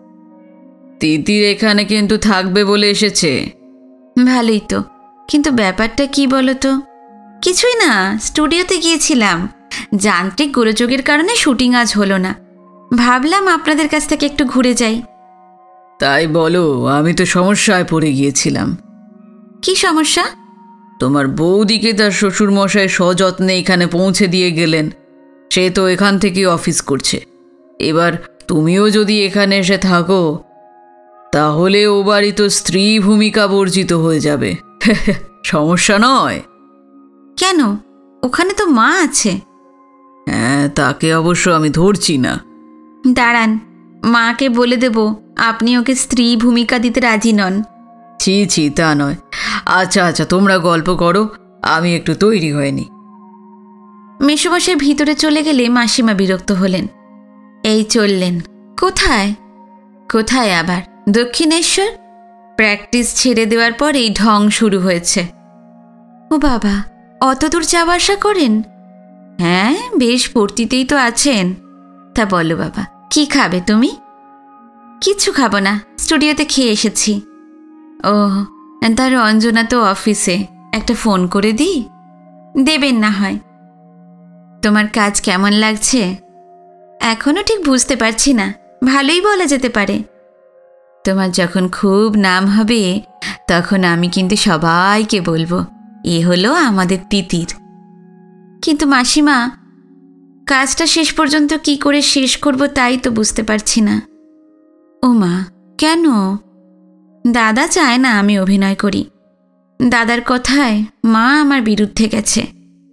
তিতির এখানে কিন্তু থাকবে বলে এসেছে। ভালোই তো, কিন্তু ব্যাপারটা কি বলো তো? কিছুই না, স্টুডিওতে গিয়েছিলাম, যান্ত্রিক গোলযোগের কারণে শুটিং আজ হলো না। ভাবলাম আপনাদের কাছ থেকে একটু ঘুরে যাই। তাই বলো, আমি তো সমস্যায় পড়ে গিয়েছিলাম। কি সমস্যা? তোমার বৌদিকে তার শ্বশুরমশাই সযত্নে এখানে পৌঁছে দিয়ে গেলেন। সে তো এখান থেকেই অফিস করছে। এবার তুমিও যদি এখানে এসে থাকো তাহলে ও বাড়ি তো স্ত্রী ভূমিকা বর্জিত হয়ে যাবে। সমস্যা নয়। কেন? ওখানে তো মা আছে। হ্যাঁ, তাকে অবশ্য আমি ধরছি না। দাঁড়ান, মাকে বলে দেব আপনি ওকে স্ত্রী ভূমিকা দিতে রাজি নন। ছি ছি, তা নয়। আচ্ছা আচ্ছা, তোমরা গল্প করো, আমি একটু তৈরি হয়নি। মেসোমশাই ভিতরে চলে গেলে মাসিমা বিরক্ত হলেন। এই চললেন। কোথায়? কোথায় আবার? দক্ষিণেশ্বর। প্র্যাকটিস ছেড়ে দেওয়ার পর এই ঢং শুরু হয়েছে। ও বাবা, অত দূর যাওয়া আসা করেন? হ্যাঁ, বেশ ফুর্তিতেই তো আছেন। তা বলো বাবা, কি খাবে তুমি? কিচ্ছু খাবো না, স্টুডিওতে খেয়ে এসেছি। ও, তার রঞ্জনা তো অফিসে, একটা ফোন করে দিই? দেবেন না হয়। তোমার কাজ কেমন লাগছে? এখনও ঠিক বুঝতে পারছি না, ভালোই বলা যেতে পারে। তোমার যখন খুব নাম হবে তখন আমি কিন্তু সবাইকে বলবো এ হলো আমাদের তিতির। কিন্তু মাসিমা, কাজটা শেষ পর্যন্ত কি করে শেষ করব তাই তো বুঝতে পারছি না। ও মা, কেন? দাদা চায় না আমি অভিনয় করি। দাদার কথায় মা আমার বিরুদ্ধে গেছে।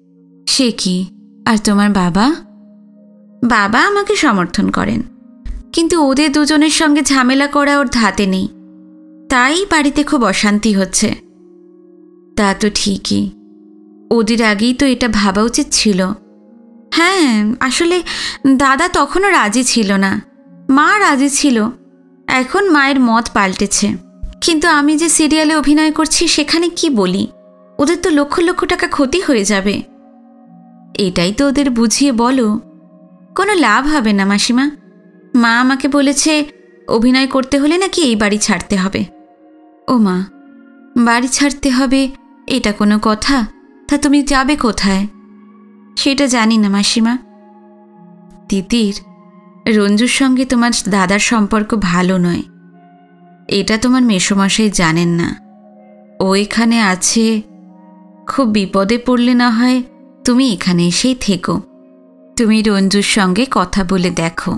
সে কি? আর তোমার বাবা? বাবা আমাকে সমর্থন করেন। কিন্তু ওদের দুজনের সঙ্গে ঝামেলা করা ওর ধাতে নেই, তাই বাড়িতে খুব অশান্তি হচ্ছে। তা তো ঠিকই, ওদের আগেই তো এটা ভাবা উচিত ছিল। হ্যাঁ, আসলে দাদা তখনও রাজি ছিল না, মা রাজি ছিল, এখন মায়ের মত পাল্টেছে। কিন্তু আমি যে সিরিয়ালে অভিনয় করছি সেখানে কি বলি? ওদের তো লক্ষ লক্ষ টাকা ক্ষতি হয়ে যাবে। এটাই তো ওদের বুঝিয়ে বলো। কোনো লাভ হবে না মাসিমা। মা আমাকে বলেছে অভিনয় করতে হলে নাকি এই বাড়ি ছাড়তে হবে। ও মা, বাড়ি ছাড়তে হবে এটা কোনো কথা? তা তুমি যাবে কোথায়? সেটা জানি না মাসিমা। তিতির, রঞ্জুর সঙ্গে তোমার দাদার সম্পর্ক ভালো নয়, এটা তোমার মেসোমশাই জানেন না। ও এখানে আছে, খুব বিপদে পড়লে না হয় তুমি এখানে এসেই থেকো। তুমি রঞ্জুর সঙ্গে কথা বলে দেখো।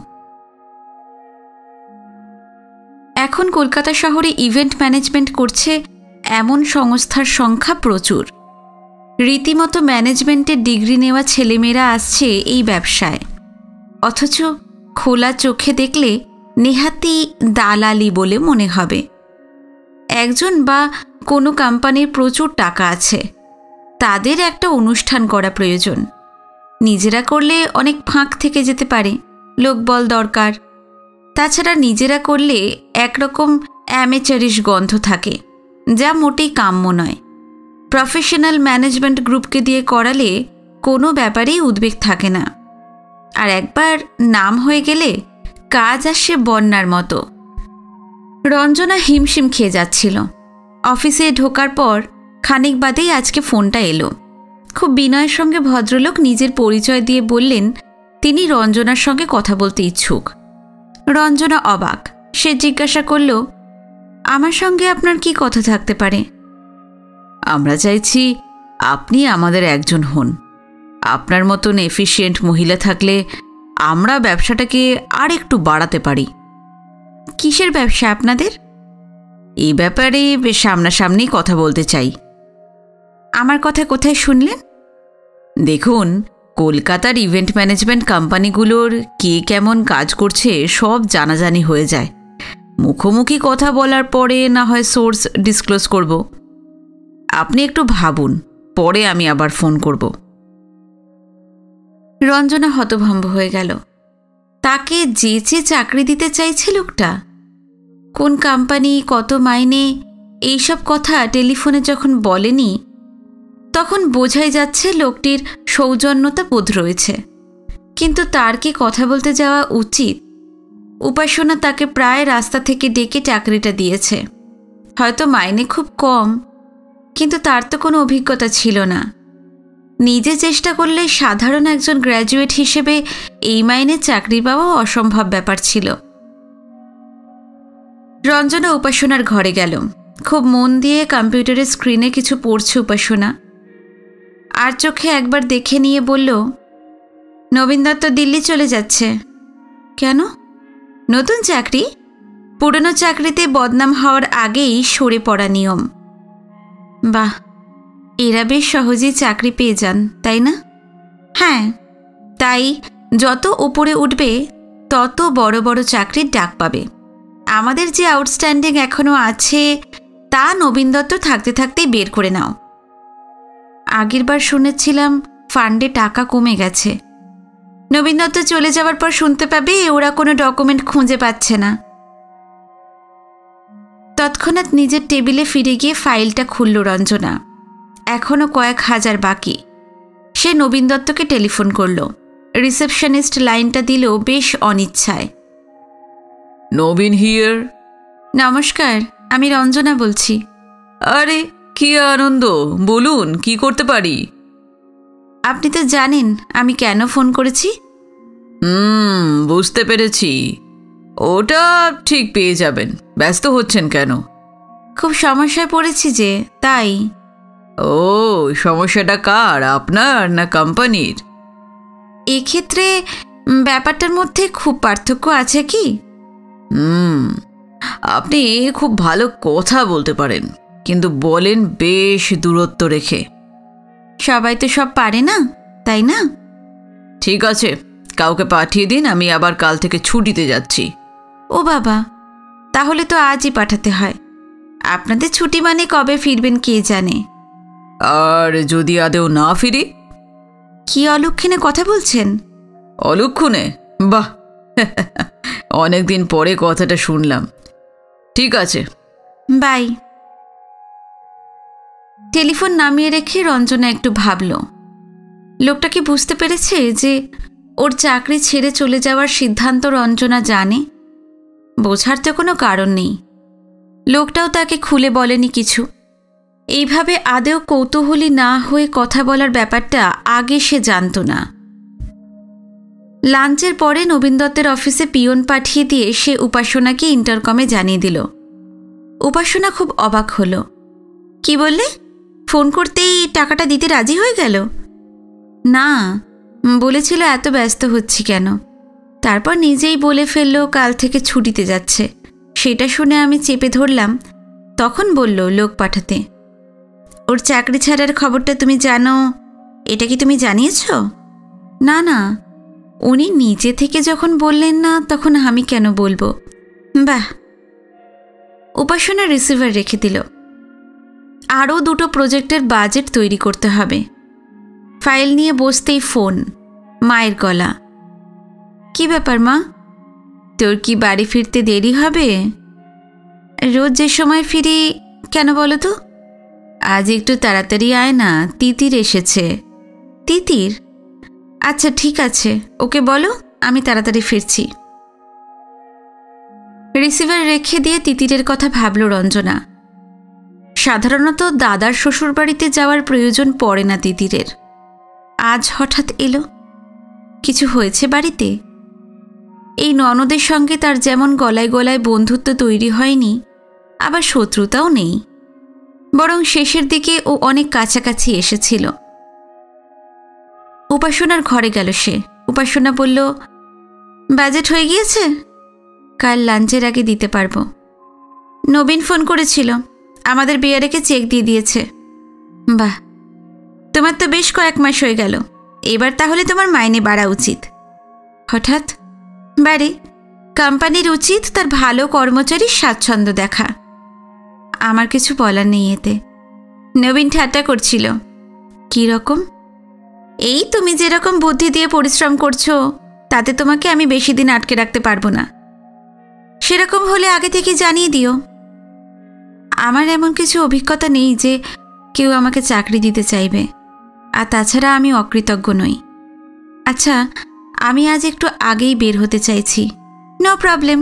এখন কলকাতা শহরে ইভেন্ট ম্যানেজমেন্ট করছে এমন সংস্থার সংখ্যা প্রচুর। রীতিমতো ম্যানেজমেন্টের ডিগ্রি নেওয়া ছেলেমেয়েরা আসছে এই ব্যবসায়, অথচ খোলা চোখে দেখলে নেহাতি দালালি বলে মনে হবে। একজন বা কোনো কোম্পানির প্রচুর টাকা আছে, তাদের একটা অনুষ্ঠান করা প্রয়োজন। নিজেরা করলে অনেক ফাঁক থেকে যেতে পারে, লোকবল দরকার। তাছাড়া নিজেরা করলে একরকম অ্যামেচারিশ গন্ধ থাকে, যা মোটেই কাম্য নয়। প্রফেশনাল ম্যানেজমেন্ট গ্রুপকে দিয়ে করালে কোনো ব্যাপারেই উদ্বেগ থাকে না, আর একবার নাম হয়ে গেলে কাজ আসে বন্যার মতো। রঞ্জনা হিমশিম খেয়ে যাচ্ছিল। অফিসে ঢোকার পর খানিক বাদেই আজকে ফোনটা এলো। খুব বিনয়ের সঙ্গে ভদ্রলোক নিজের পরিচয় দিয়ে বললেন তিনি রঞ্জনার সঙ্গে কথা বলতে ইচ্ছুক। রঞ্জনা অবাক। সে জিজ্ঞাসা করল, আমার সঙ্গে আপনার কি কথা থাকতে পারে? আমরা চাইছি আপনি আমাদের একজন হন। আপনার মতন এফিশিয়েন্ট মহিলা থাকলে আমরা ব্যবসাটাকে আর একটু বাড়াতে পারি। কিসের ব্যবসা আপনাদের? এই ব্যাপারে বেশ সামনাসামনি কথা বলতে চাই। আমার কথা কোথায় শুনলেন? দেখুন, কলকাতার ইভেন্ট ম্যানেজমেন্ট কোম্পানিগুলোর কে কেমন কাজ করছে সব জানাজানি হয়ে যায়। মুখোমুখি কথা বলার পরে না হয় সোর্স ডিসক্লোজ করব। আপনি একটু ভাবুন, পরে আমি আবার ফোন করব। রঞ্জনা হতভম্ব হয়ে গেল। তাকে যেচে চাকরি দিতে চাইছে লোকটা। কোন কোম্পানি, কত মাইনে, এইসব কথা টেলিফোনে যখন বলেনি তখন বোঝাই যাচ্ছে লোকটির সৌজন্যতা বোধ রয়েছে। কিন্তু তার কি কথা বলতে যাওয়া উচিত? উপাসনা তাকে প্রায় রাস্তা থেকে ডেকে চাকরিটা দিয়েছে। হয়তো মাইনে খুব কম, কিন্তু তার তো কোনো অভিজ্ঞতা ছিল না। নিজে চেষ্টা করলে সাধারণ একজন গ্র্যাজুয়েট হিসেবে এই মাইনে চাকরি পাওয়া অসম্ভব ব্যাপার ছিল। রঞ্জনা উপাসনার ঘরে গেল। খুব মন দিয়ে কম্পিউটারের স্ক্রিনে কিছু পড়ছে উপাসনা। আর চোখে একবার দেখে নিয়ে বলল, নবীন দত্ত দিল্লি চলে যাচ্ছে। কেন? নতুন চাকরি? পুরনো চাকরিতে বদনাম হওয়ার আগেই সরে পড়া নিয়ম। বাহ, এরা বেশ সহজেই চাকরি পেয়ে যান, তাই না? হ্যাঁ, তাই যত উপরে উঠবে তত বড় বড় চাকরির ডাক পাবে। আমাদের যে আউটস্ট্যান্ডিং এখনও আছে তা নবীন দত্ত থাকতে থাকতেই বের করে নাও। আগেরবার শুনেছিলাম ফান্ডে টাকা কমে গেছে। নবীন দত্ত চলে যাওয়ার পর শুনতে পাবে ওরা কোনো ডকুমেন্ট খুঁজে পাচ্ছে না। তৎক্ষণাৎ নিজের টেবিলে ফিরে গিয়ে ফাইলটা খুলল রঞ্জনা। এখনও কয়েক হাজার বাকি। সে নবীন দত্তকে টেলিফোন করল। রিসেপশনিস্ট লাইনটা দিল বেশ অনিচ্ছায়। নবীন হিয়ার। নমস্কার, আমি রঞ্জনা বলছি। আরে কি আনন্দ, বলুন কি করতে পারি? আপনি তো জানেন আমি কেন ফোন করেছি। বুঝতে পেরেছি। ওটা ঠিক পেয়ে যাবেন, ব্যস্ত হচ্ছেন কেন? খুব সমস্যায় পড়েছি যে, তাই। ও, সমস্যাটা কার, আপনার না কোম্পানির? এক্ষেত্রে ব্যাপারটার মধ্যে খুব পার্থক্য আছে কি? আপনি খুব ভালো কথা বলতে পারেন, কিন্তু বলেন বেশ দূরত্ব রেখে। সবাই তো সব পারে না, তাই না? ঠিক আছে, কাউকে পাঠিয়ে দিন, আমি আবার কাল থেকে ছুটিতে যাচ্ছি। ও বাবা, তাহলে তো আজই পাঠাতে হয়। আপনাদের ছুটি মানে কবে ফিরবেন কে জানে। আর যদি আদেও না ফিরি? কি অলক্ষণে কথা বলছেন? অলক্ষণে? বাহ, অনেকদিন পরে কথাটা শুনলাম। ঠিক আছে, বাই। টেলিফোন নামিয়ে রেখে রঞ্জনা একটু ভাবল, লোকটা কি বুঝতে পেরেছে যে ওর চাকরি ছেড়ে চলে যাওয়ার সিদ্ধান্ত রঞ্জনা জানে? বোঝার তো কোনো কারণ নেই। লোকটাও তাকে খুলে বলেনি কিছু। এইভাবে আদেও কৌতূহলী না হয়ে কথা বলার ব্যাপারটা আগে সে জানত না। লাঞ্চের পরে নবীন দত্তের অফিসে পিয়ন পাঠিয়ে দিয়ে সে উপাসনাকে ইন্টারকমে জানিয়ে দিল। উপাসনা খুব অবাক হলো। কি বললে? ফোন করতেই টাকাটা দিতে রাজি হয়ে গেল? না, বলেছিল এত ব্যস্ত হচ্ছি কেন। তারপর নিজেই বলে ফেলল কাল থেকে ছুটিতে যাচ্ছে। সেটা শুনে আমি চেপে ধরলাম। তখন বলল লোক পাঠাতে। ওর চাকরি ছাড়ার খবরটা তুমি জানো, এটা কি তুমি জানিয়েছ? না না, উনি নিজে থেকে যখন বললেন না তখন আমি কেন বলবো। বাহ। উপাসনা রিসিভার রেখে দিল। আরও 2টো প্রজেক্টের বাজেট তৈরি করতে হবে। ফাইল নিয়ে বসতেই ফোন, মায়ের গলা। কি ব্যাপার মা, তোর কি বাড়ি ফিরতে দেরি হবে? রোজ যে সময় ফিরি। কেন বলো তো? আজ একটু তাড়াতাড়ি আয় না, তিতির এসেছে। তিতির? আচ্ছা ঠিক আছে, ওকে বলো আমি তাড়াতাড়ি ফিরছি। রিসিভার রেখে দিয়ে তিতিরের কথা ভাবল রঞ্জনা। সাধারণত দাদার শ্বশুরবাড়িতে যাওয়ার প্রয়োজন পড়ে না তিতিরের। আজ হঠাৎ এলো। কিছু হয়েছে বাড়িতে? এই ননদের সঙ্গে তার যেমন গলায় গলায় বন্ধুত্ব তৈরি হয়নি, আবার শত্রুতাও নেই, বরং শেষের দিকে ও অনেক কাছাকাছি এসেছিল। উপাসনার ঘরে গেল সে। উপাসনা বলল, বাজেট হয়ে গিয়েছে? কাল লাঞ্চের আগে দিতে পারবো। নবীন ফোন করেছিল, আমাদের বিয়ারেকে চেক দিয়ে দিয়েছে। বাহ, তোমার তো বেশ কয়েক মাস হয়ে গেল। এবার তাহলে তোমার মাইনে বাড়া উচিত। হঠাৎ? বাড়ি, কোম্পানির উচিত তার ভালো কর্মচারীর স্বাচ্ছন্দ্য দেখা। আমার কিছু বলার নেই এতে। নবীন ঠাট্টা করছিল। কী রকম? এই তুমি যেরকম বুদ্ধি দিয়ে পরিশ্রম করছো তাতে তোমাকে আমি বেশি দিন আটকে রাখতে পারবো না। সেরকম হলে আগে থেকে জানিয়ে দিও। আমার এমন কিছু অভিজ্ঞতা নেই যে কেউ আমাকে চাকরি দিতে চাইবে, আর তাছাড়া আমি অকৃতজ্ঞ নই। আচ্ছা, আমি আজ একটু আগেই বের হতে চাইছি। No problem.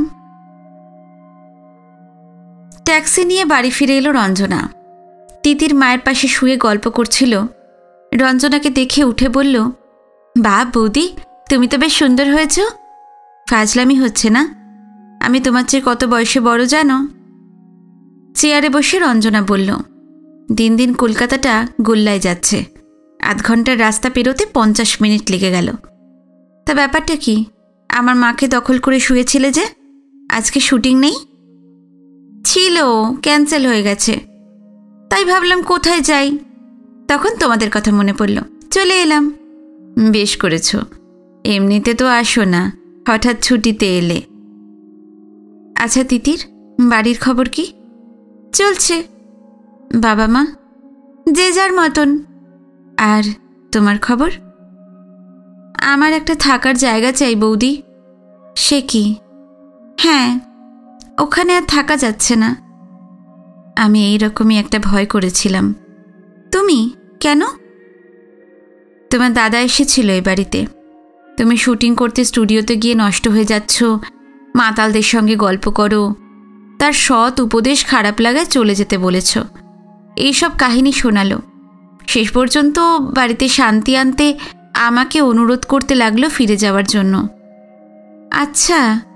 ট্যাক্সি নিয়ে বাড়ি ফিরে এলো রঞ্জনা। তিতির মায়ের পাশে শুয়ে গল্প করছিল। রঞ্জনাকে দেখে উঠে বলল, বাহ বৌদি, তুমি তো বেশ সুন্দর হয়েছ। ফাজলামি হচ্ছে না? আমি তোমার চেয়ে কত বয়সে বড় জানো? চেয়ারে বসে রঞ্জনা বলল, দিন দিন কলকাতাটা গোল্লায় যাচ্ছে। 8 ঘন্টার রাস্তা পেরোতে 50 মিনিট লেগে গেল। তা ব্যাপারটা কি? আমার মাকে দখল করে শুয়েছিলে যে? আজকে শুটিং নেই? ছিল, ক্যান্সেল হয়ে গেছে। তাই ভাবলাম কোথায় যাই, তখন তোমাদের কথা মনে পড়ল, চলে এলাম। বেশ করেছ, এমনিতে তো আসো না, হঠাৎ ছুটিতে এলে। আচ্ছা তিতির, বাড়ির খবর কি? চলছে। বাবা মা? যে যার মতন। আর তোমার খবর? আমার একটা থাকার জায়গা চাই বৌদি। সে কি? হ্যাঁ, ওখানে আর থাকা যাচ্ছে না। আমি এইরকমই একটা ভয় করেছিলাম। তুমি কেন? তোমার দাদা এসেছিল এই বাড়িতে। তুমি শুটিং করতে স্টুডিওতে গিয়ে নষ্ট হয়ে যাচ্ছ, মাতালদের সঙ্গে গল্প করো, তার সৎ উপদেশ খারাপ লাগায় চলে যেতে বলেছ। এইসব কাহিনী শোনালো। শেষ পর্যন্ত বাড়িতে শান্তি আনতে আমাকে অনুরোধ করতে লাগলো ফিরে যাওয়ার জন্য। আচ্ছা,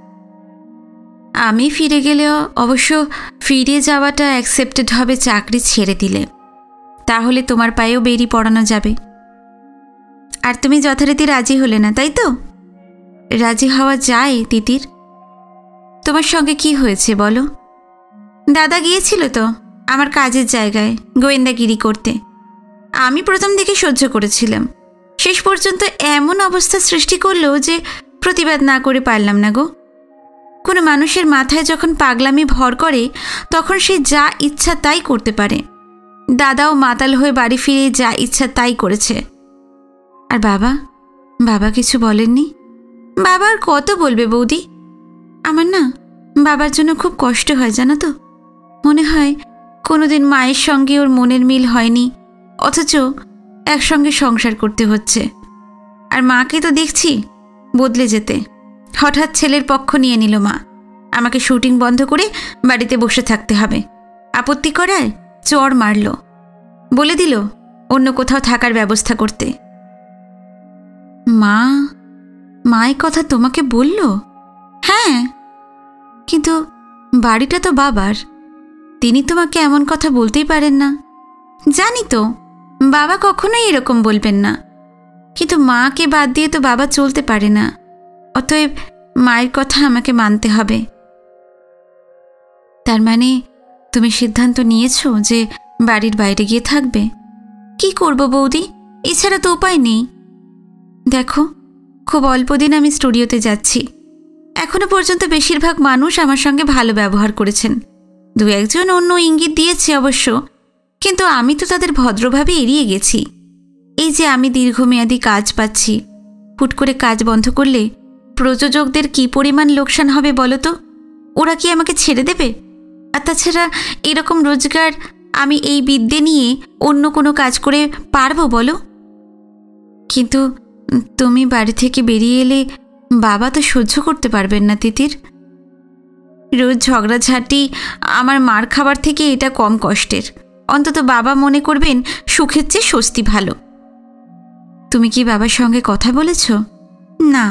আমি ফিরে গেলেও অবশ্য ফিরে যাওয়াটা অ্যাকসেপ্টেড হবে চাকরি ছেড়ে দিলে। তাহলে তোমার পায়েও বেরি পড়ানো যাবে। আর তুমি যথারীতি রাজি হলে না, তাই তো? রাজি হওয়া যায় তিতির। তোমার সঙ্গে কি হয়েছে বলো? দাদা গিয়েছিল তো আমার কাজের জায়গায় গোয়েন্দাগিরি করতে। আমি প্রথম দিকে সহ্য করেছিলাম, শেষ পর্যন্ত এমন অবস্থা সৃষ্টি করলো যে প্রতিবাদ না করে পারলাম না গো। কোনো মানুষের মাথায় যখন পাগলামি ভর করে তখন সে যা ইচ্ছা তাই করতে পারে। দাদাও মাতাল হয়ে বাড়ি ফিরে যা ইচ্ছা তাই করেছে। আর বাবা কিছু বলেননি? বাবা আর কত বলবে বৌদি? আমার না বাবার জন্য খুব কষ্ট হয় জানো তো। মনে হয় কোনোদিন মায়ের সঙ্গে ওর মনের মিল হয়নি, অথচ একসঙ্গে সংসার করতে হচ্ছে। আর মাকে তো দেখছি বদলে যেতে। হঠাৎ ছেলের পক্ষ নিয়ে নিল মা। আমাকে শুটিং বন্ধ করে বাড়িতে বসে থাকতে হবে। আপত্তি করায় চড় মারল, বলে দিল অন্য কোথাও থাকার ব্যবস্থা করতে। মায়ের কথা তোমাকে বলল? হ্যাঁ, কিন্তু বাড়িটা তো বাবার। তিনি তোমাকে এমন কথা বলতেই পারেন না। জানি তো বাবা কখনোই এরকম বলবেন না, কিন্তু মাকে বাদ দিয়ে তো বাবা চলতে পারে না। অতএব মায়ের কথা আমাকে মানতে হবে। তার মানে তুমি সিদ্ধান্ত নিয়েছো যে বাড়ির বাইরে গিয়ে থাকবে? কি করব বৌদি, এছাড়া তো উপায় নেই। দেখো, খুব অল্প দিন আমি স্টুডিওতে যাচ্ছি। এখনো পর্যন্ত বেশিরভাগ মানুষ আমার সঙ্গে ভালো ব্যবহার করেছেন। দু একজন অন্য ইঙ্গিত দিয়েছে অবশ্য, কিন্তু আমি তো তাদের ভদ্রভাবে এড়িয়ে গেছি। এই যে আমি দীর্ঘমেয়াদী কাজ পাচ্ছি, হুট করে কাজ বন্ধ করলে প্রযোজকদের কি পরিমাণ লোকসান হবে বলো তো? ওরা কি আমাকে ছেড়ে দেবে? আর তাছাড়া এরকম রোজগার আমি এই বিদ্যে নিয়ে অন্য কোনো কাজ করে পারবো বলো? কিন্তু তুমি বাড়ি থেকে বেরিয়ে এলে বাবা তো সহ্য করতে পারবেন না তিতির। রোজ ঝগড়াঝাটি আমার মার খাবার থেকে এটা কম কষ্টের। অন্তত বাবা মনে করবেন সুখের চেয়ে স্বস্তি ভালো। তুমি কি বাবার সঙ্গে কথা বলেছ? না।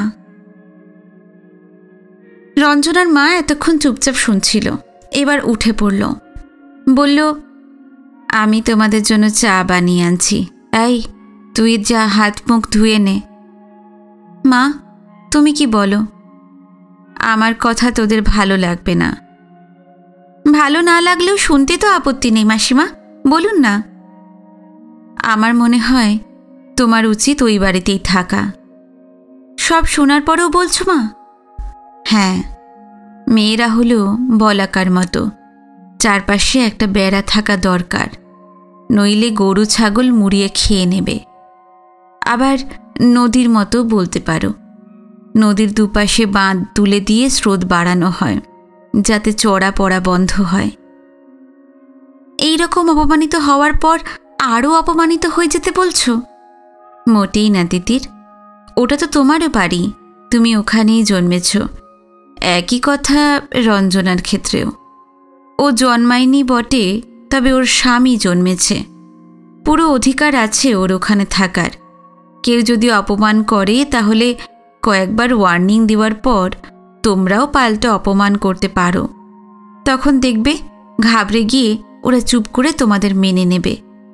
রঞ্জনার মা এতক্ষণ চুপচাপ শুনছিল, এবার উঠে পড়ল, বলল, আমি তোমাদের জন্য চা বানিয়ে আনছি। এই তুই যা হাত মুখ ধুয়ে নে। মা, তুমি কি বলো? আমার কথা তোদের ভালো লাগবে না। ভালো না লাগলেও শুনতে তো আপত্তি নেই মাসিমা, বলুন না। আমার মনে হয় তোমার উচিত ওই বাড়িতেই থাকা। সব শোনার পরেও বলছো মা? হ্যাঁ, মেয়েরা হলো বলাকার মতো, চারপাশে একটা বেড়া থাকা দরকার, নইলে গরু ছাগল মুড়িয়ে খেয়ে নেবে। আবার নদীর মতো বলতে পারো। নদীর দুপাশে বাঁধ তুলে দিয়ে স্রোত বাড়ানো হয়, যাতে চড়া পড়া বন্ধ হয়। এই রকম অপমানিত হওয়ার পর আরও অপমানিত হয়ে যেতে বলছো? মোটেই না তিতির, ওটা তো তোমারও বাড়ি, তুমি ওখানেই জন্মেছ। একই কথা রঞ্জনার ক্ষেত্রেও। ও জন্মায়নি বটে, তবে ওর স্বামী জন্মেছে। পুরো অধিকার আছে ওর ওখানে থাকার। কেউ যদি অপমান করে তাহলে কয়েকবার ওয়ার্নিং দেওয়ার পর তোমরাও পাল্টে অপমান করতে পারো। তখন দেখবে ঘাবড়ে গিয়ে ওরা চুপ করে তোমাদের মেনে নেবে।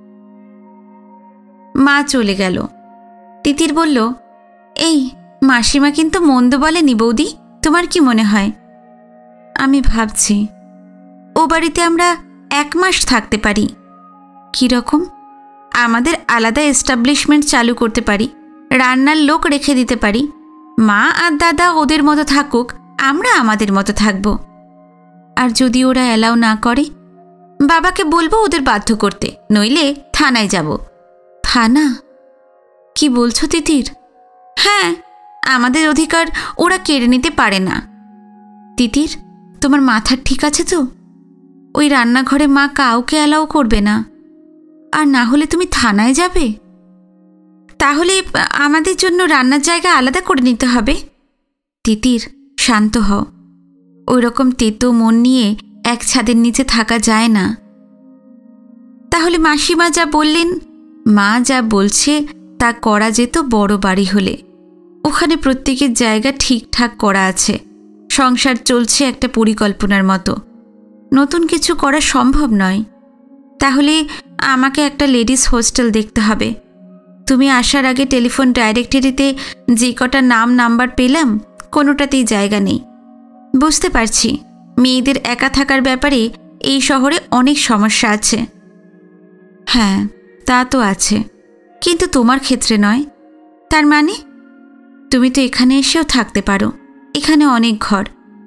মা চলে গেল। তিতির বলল, এই মাসিমা কিন্তু মন্দ বলেনি বৌদি, তোমার কি মনে হয়? আমি ভাবছি ও বাড়িতে আমরা 1 মাস থাকতে পারি। কীরকম? আমাদের আলাদা এস্টাবলিশমেন্ট চালু করতে পারি, রান্নার লোক রেখে দিতে পারি। মা আর দাদা ওদের মতো থাকুক, আমরা আমাদের মতো থাকব। আর যদি ওরা অ্যালাউ না করে, বাবাকে বলবো ওদের বাধ্য করতে, নইলে থানায় যাব। থানা? কি বলছো তিতির? হ্যাঁ, আমাদের অধিকার ওরা কেড়ে নিতে পারে না। তিতির, তোমার মাথা ঠিক আছে তো? ওই রান্নাঘরে মা কাউকে অ্যালাউ করবে না। আর না হলে তুমি থানায় যাবে। তাহলে আমাদের জন্য রান্নার জায়গা আলাদা করে নিতে হবে। তিতির, শান্ত হও। ওই রকম তেতো মন নিয়ে এক ছাদের নিচে থাকা যায় না। তাহলে মাসিমা যা বললেন, মা যা বলছে তা করা যেত বড় বাড়ি হলে। ওখানে প্রত্যেকের জায়গা ঠিকঠাক করা আছে, সংসার চলছে একটা পরিকল্পনার মতো। নতুন কিছু করা সম্ভব নয়। তাহলে আমাকে একটা লেডিস হোস্টেল দেখতে হবে। তুমি আসার আগে টেলিফোন ডাইরেক্টরিতে যে কটা নাম নাম্বার পেলাম, কোনোটাতেই জায়গা নেই। বুঝতে পারছি মেয়েদের একা থাকার ব্যাপারে এই শহরে অনেক সমস্যা আছে। হ্যাঁ, তা তো আছে, কিন্তু তোমার ক্ষেত্রে নয়। তার মানে তুমি তো এখানে এসেও থাকতে পারো। এখানে অনেক ঘর,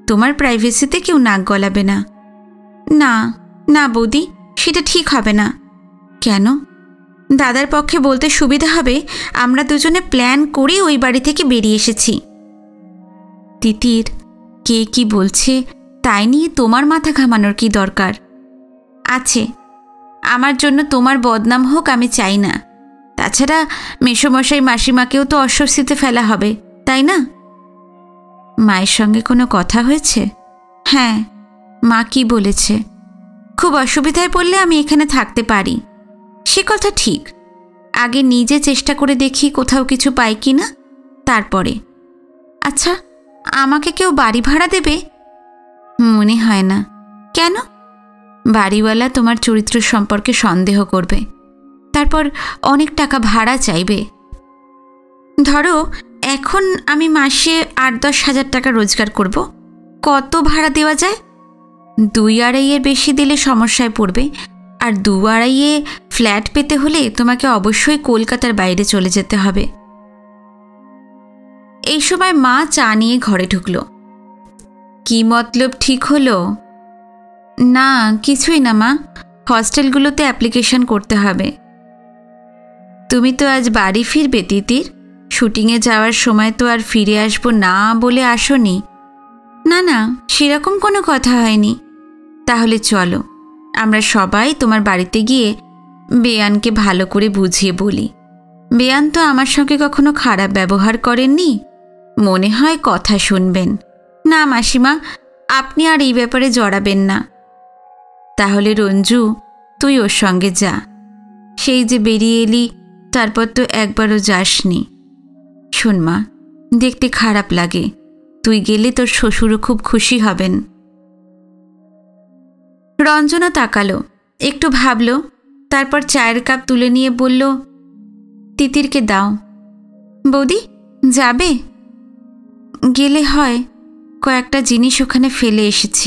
তোমার প্রাইভেসিতে কেউ নাক গলাবে না। না না বৌদি, সেটা ঠিক হবে না। কেন? দাদার পক্ষে বলতে সুবিধা হবে, আমরা দুজনে প্ল্যান করে ওই বাড়ি থেকে বেরিয়ে এসেছি। তিতির, কে কি বলছে তাই নিয়ে তোমার মাথা ঘামানোর কি দরকার আছে? আমার জন্য তোমার বদনাম হোক আমি চাই না। তাছাড়া মেসোমশাই মাসিমাকেও তো অস্বস্তিতে ফেলা হবে, তাই না? মায়ের সঙ্গে কোনো কথা হয়েছে? হ্যাঁ, মা কি বলেছে, খুব অসুবিধায় পড়লে আমি এখানে থাকতে পারি। সে কথা ঠিক, আগে নিজে চেষ্টা করে দেখি কোথাও কিছু পাই কি না, তারপরে। আচ্ছা, আমাকে কেউ বাড়ি ভাড়া দেবে? মনে হয় না। কেন? বাড়িওয়ালা তোমার চরিত্র সম্পর্কে সন্দেহ করবে, তারপর অনেক টাকা ভাড়া চাইবে। ধরো এখন আমি মাসে 8-10 হাজার টাকা রোজগার করব, কত ভাড়া দেওয়া যায়? 2-2.5 বেশি দিলে সমস্যায় পড়বে। আর 2-2.5 ফ্ল্যাট পেতে হলে তোমাকে অবশ্যই কলকাতার বাইরে চলে যেতে হবে। এই সময় মা চা নিয়ে ঘরে ঢুকল। কি মতলব ঠিক হলো? না কিছুই না মা, হস্টেলগুলোতে অ্যাপ্লিকেশন করতে হবে। তুমি তো আজ বাড়ি ফিরবে তিতির, শুটিংয়ে যাওয়ার সময় তো আর ফিরে আসবো না বলে আসোনি। না না, সেরকম কোনো কথা হয়নি। তাহলে চলো, আমরা সবাই তোমার বাড়িতে গিয়ে বেয়ানকে ভালো করে বুঝিয়ে বলি। বেয়ান তো আমার সঙ্গে কখনো খারাপ ব্যবহার করেননি, মনে হয় কথা শুনবেন। না মাসিমা, আপনি আর এই ব্যাপারে জড়াবেন না। তাহলে রঞ্জু, তুই ওর সঙ্গে যা। সেই যে বেরিয়ে এলি, তারপর তো একবারও যাসনি। শোন মা, দেখতে খারাপ লাগে, তুই গেলে তোর শ্বশুরও খুব খুশি হবেন। রঞ্জনা তাকালো, একটু ভাবল, তারপর চায়ের কাপ তুলে নিয়ে বলল, তিতিরকে দাও। বৌদি যাবে? গেলে হয়, কয়েকটা জিনিস ওখানে ফেলে এসেছি।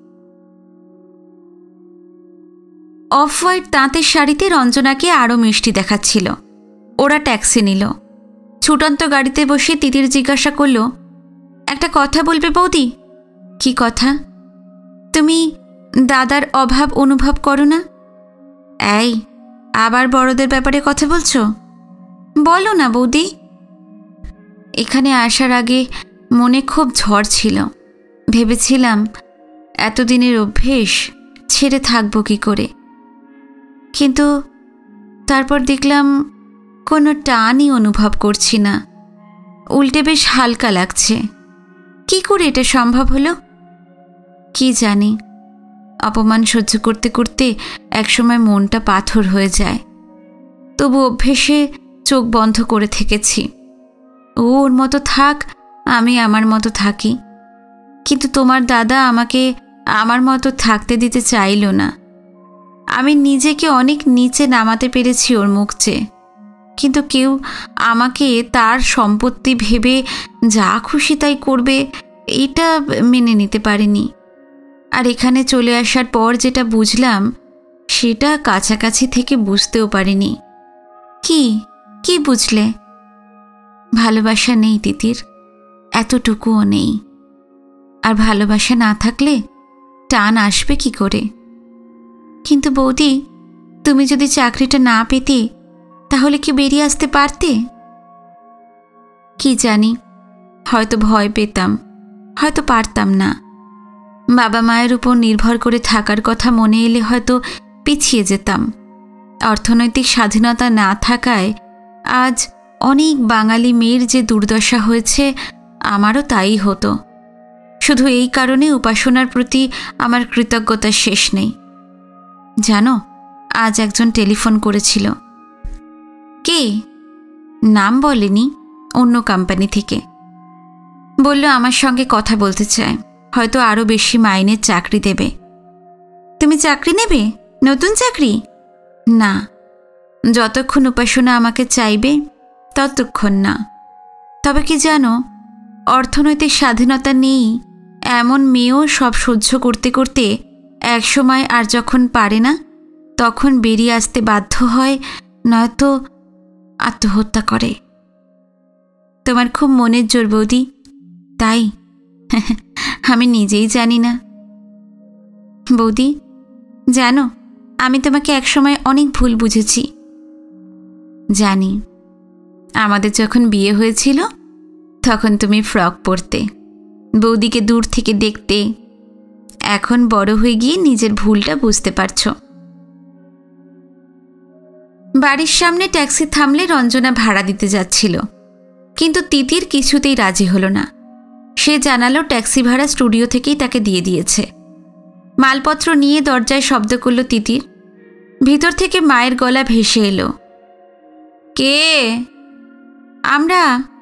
অফ হোয়াইট তাঁতের শাড়িতে রঞ্জনাকে আরও মিষ্টি দেখাচ্ছিল। ওরা ট্যাক্সি নিল। ছুটন্ত গাড়িতে বসে তিতির জিজ্ঞাসা করল, একটা কথা বলবে বৌদি? কি কথা? তুমি দাদার অভাব অনুভব করো না? এই, আবার বড়দের ব্যাপারে কথা বলছো? বলো না বৌদি। এখানে আসার আগে মনে খুব ঝড় ছিল, ভেবেছিলাম এতদিনের অভ্যেস ছেড়ে থাকবো কি করে, কিন্তু তারপর দেখলাম কোনো টানই অনুভব করছি না, উল্টে বেশ হালকা লাগছে। কি করে এটা সম্ভব হলো কি জানি। অপমান সহ্য করতে করতে একসময় মনটা পাথর হয়ে যায়, তবু অভ্যেসে চোখ বন্ধ করে থেকেছি। ও ওর মতো থাক, আমি আমার মতো থাকি। কিন্তু তোমার দাদা আমাকে আমার মতো থাকতে দিতে চাইল না। আমি নিজেকে অনেক নিচে নামাতে পেরেছি ওর মুখ চেয়ে, কিন্তু কেউ আমাকে তার সম্পত্তি ভেবে যা খুশি তাই করবে এটা মেনে নিতে পারিনি। আর এখানে চলে আসার পর যেটা বুঝলাম, সেটা কাছাকাছি থেকে বুঝতেও পারিনি। কি কি বুঝলে? ভালোবাসা নেই তিতির, এতটুকুও নেই। আর ভালোবাসা না থাকলে টান আসবে কি করে? কিন্তু বৌদি, তুমি যদি চাকরিটা না পেতে তাহলে কি বেরিয়ে আসতে পারতে? কি জানি, হয়তো ভয় পেতাম, হয়তো পারতাম না। বাবা মায়ের উপর নির্ভর করে থাকার কথা মনে এলে হয়তো পিছিয়ে যেতাম। অর্থনৈতিক স্বাধীনতা না থাকায় আজ অনেক বাঙালি মেয়ের যে দুর্দশা হয়েছে, আমারও তাই হতো। শুধু এই কারণে উপাসনার প্রতি আমার কৃতজ্ঞতার শেষ নেই। জানো, আজ একজন টেলিফোন করেছিল। কে? নাম বলেনি, অন্য কোম্পানি থেকে। বলল আমার সঙ্গে কথা বলতে চায়, হয়তো আরও বেশি মাইনের চাকরি দেবে। তুমি চাকরি নেবে? নতুন চাকরি? না, যতক্ষণ উপাসনা আমাকে চাইবে ততক্ষণ না। তবে কি জানো, অর্থনৈতিক স্বাধীনতা নেই এমন মেয়েও সব সহ্য করতে করতে একসময় আর যখন পারে না, তখন বেরিয়ে আসতে বাধ্য হয়, নয়তো আত্মহত্যা করে। তোমার খুব মনের জোর বৌদি, তাই আমি নিজেই জানি না। বৌদি, জানো, আমি তোমাকে একসময় অনেক ভুল বুঝেছি। জানি, আমাদের যখন বিয়ে হয়েছিল তখন তুমি ফ্রক পরতে, বৌদিকে দূর থেকে দেখতে। এখন বড় হয়ে গিয়ে নিজের ভুলটা বুঝতে পারছো। বাড়ির সামনে ট্যাক্সি থামলে রঞ্জনা ভাড়া দিতে যাচ্ছিল, কিন্তু তিতির কিছুতেই রাজি হলো না। সে জানালো ট্যাক্সি ভাড়া স্টুডিও থেকেই তাকে দিয়ে দিয়েছে। মালপত্র নিয়ে দরজায় শব্দ করল তিতির। ভিতর থেকে মায়ের গলা ভেসে এলো, কে? আমরা।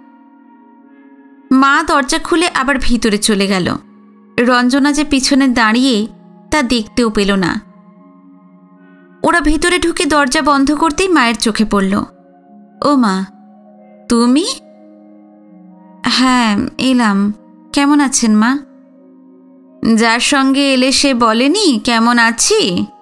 মা দরজা খুলে আবার ভিতরে চলে গেল। রঞ্জনা যে পিছনে দাঁড়িয়ে তা দেখতেও পেল না। ওরা ভিতরে ঢুকে দরজা বন্ধ করতেই মায়ের চোখে পড়ল। ও মা, তুমি? হ্যাঁ, এলাম। কেমন আছেন মা? যার সঙ্গে এলে সে বলেনি কেমন আছি?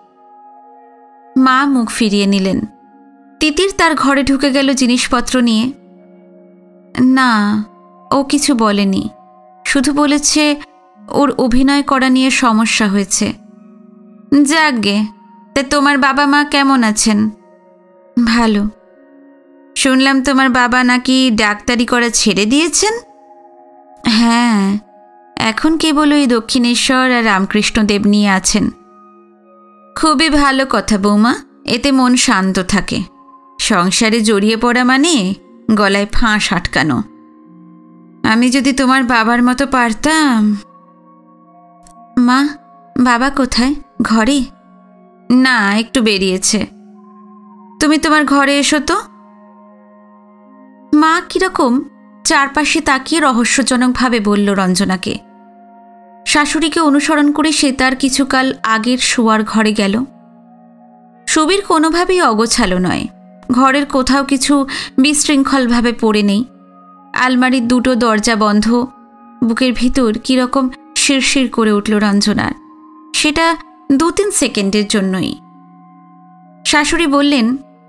মা মুখ ফিরিয়ে নিলেন। তিতির তার ঘরে ঢুকে গেল জিনিসপত্র নিয়ে। না, ও কিছু বলেনি, শুধু বলেছে ওর অভিনয় করা নিয়ে সমস্যা হয়েছে। যাকগে, তা তোমার বাবা মা কেমন আছেন? ভালো। শুনলাম তোমার বাবা নাকি ডাক্তারি করা ছেড়ে দিয়েছেন? হ্যাঁ, এখন কেবল ওই দক্ষিণেশ্বর আর রামকৃষ্ণদেব নিয়ে আছেন। খুবই ভালো কথা বৌমা, এতে মন শান্ত থাকে। সংসারে জড়িয়ে পড়া মানে গলায় ফাঁস আটকানো। আমি যদি তোমার বাবার মতো পারতাম। মা, বাবা কোথায়? ঘরে? না, একটু বেরিয়েছে। তুমি তোমার ঘরে এসো তো। মা কিরকম চারপাশে তাকিয়ে রহস্যজনকভাবে বলল রঞ্জনাকে। শাশুড়িকে অনুসরণ করে সে তার কিছুকাল আগের শোয়ার ঘরে গেল। সুবীর কোনোভাবেই অগোছালো নয়। ঘরের কোথাও কিছু বিশৃঙ্খলভাবে পড়ে নেই। আলমারির দুটো দরজা বন্ধ। বুকের ভিতর কীরকম শিরশির করে উঠল রঞ্জনার। সেটা 2-3 সেকেন্ডের জন্যই। শাশুড়ি বললেন,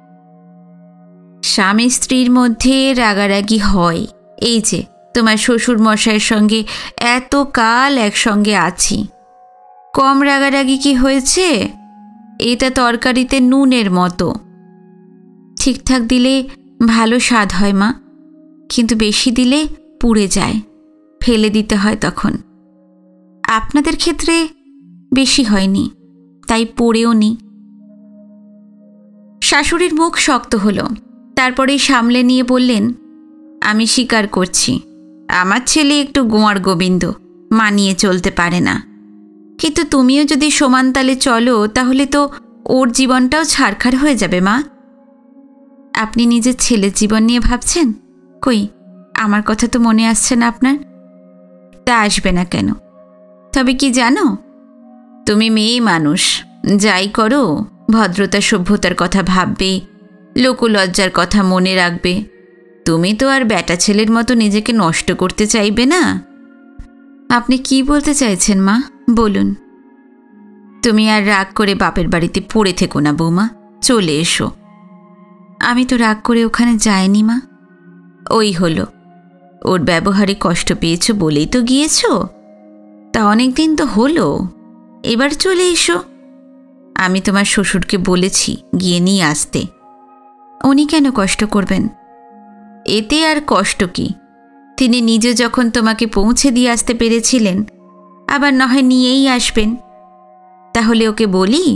স্বামী স্ত্রীর মধ্যে রাগারাগি হয়। এই যে তোমার শ্বশুর মশাইয়ের সঙ্গে এত কাল একসঙ্গে আছি, কম রাগারাগি কি হয়েছে? এটা তরকারিতে নুনের মতো। ঠিকঠাক দিলে ভালো স্বাদ হয় মা, কিন্তু বেশি দিলে পুড়ে যায়, ফেলে দিতে হয় তখন। আপনাদের ক্ষেত্রে বেশি হয়নি, তাই পড়েও নি। শাশুড়ির মুখ শক্ত হলো। তারপরেই সামলে নিয়ে বললেন, আমি স্বীকার করছি, আমার ছেলে একটু গোয়ার গোবিন্দ, মানিয়ে চলতে পারে না। কিন্তু তুমিও যদি সমান তালে চলো তাহলে তো ওর জীবনটাও ছারখার হয়ে যাবে মা। আপনি নিজের ছেলের জীবন নিয়ে ভাবছেন? কই, আমার কথা তো মনে আসছে না আপনার। তা আসবে না কেন? তবে কি জানো, তুমি মেয়ে মানুষ, যাই করো ভদ্রতা সভ্যতার কথা ভাববে, লোকলজ্জার কথা মনে রাখবে। তুমি তো আর বেটা ছেলের মতো নিজেকে নষ্ট করতে চাইবে না। আপনি কি বলতে চাইছেন মা, বলুন। তুমি আর রাগ করে বাপের বাড়িতে পড়ে থেকো না বৌমা, চলে এসো। আমি তো রাগ করে ওখানে যাইনি মা। ওই হলো, ওর ব্যবহারে কষ্ট পেয়েছো বলেই তো গিয়েছো। তা অনেক দিন তো হলো, এবার চলে এসো। আমি তোমার শ্বশুরকে বলেছি গিয়ে নিয়ে আসতে। উনি কেন কষ্ট করবেন? এতে আর কষ্ট কি? তিনি নিজে যখন তোমাকে পৌঁছে দিয়ে আসতে পেরেছিলেন, আবার নয় নিয়েই আসবেন। তাহলে ওকে বলি,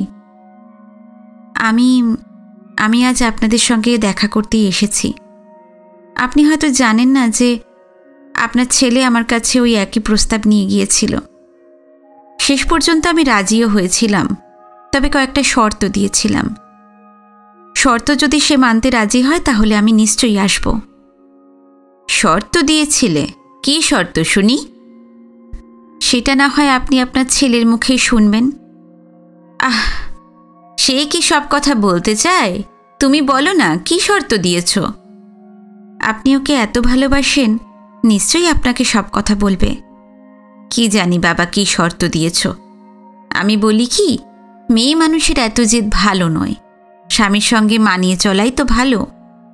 আমি আজ আপনাদের সঙ্গে দেখা করতেই এসেছি। আপনি হয়তো জানেন না যে আপনার ছেলে আমার কাছে ওই একই প্রস্তাব নিয়ে গিয়েছিল। শেষ পর্যন্ত আমি রাজিও হয়েছিলাম, তবে কয়েকটা শর্ত দিয়েছিলাম। শর্ত যদি সে মানতে রাজি হয় তাহলে আমি নিশ্চয়ই আসব। শর্ত দিয়েছিলে? কি শর্ত শুনি? সেটা না হয় আপনি আপনার ছেলের মুখেই শুনবেন। আহ, সে কি সব কথা বলতে চায়? তুমি বলো না, কি শর্ত দিয়েছ? আপনি ওকে এত ভালোবাসেন, নিশ্চয়ই আপনাকে সব কথা বলবে। কি জানি বাবা কি শর্ত দিয়েছ। আমি বলি কি, মেয়ে মানুষের এত জেদ ভালো নয়। স্বামীর সঙ্গে মানিয়ে চলাই তো ভালো।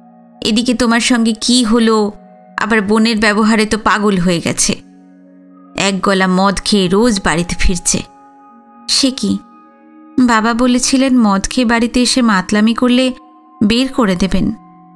এদিকে তোমার সঙ্গে কি হলো, আবার বোনের ব্যবহারে তো পাগল হয়ে গেছে। এক গলা মদ খেয়ে রোজ বাড়িতে ফিরছে। সে কি, বাবা বলেছিলেন মদ খেয়ে বাড়িতে এসে মাতলামি করলে বের করে দেবেন।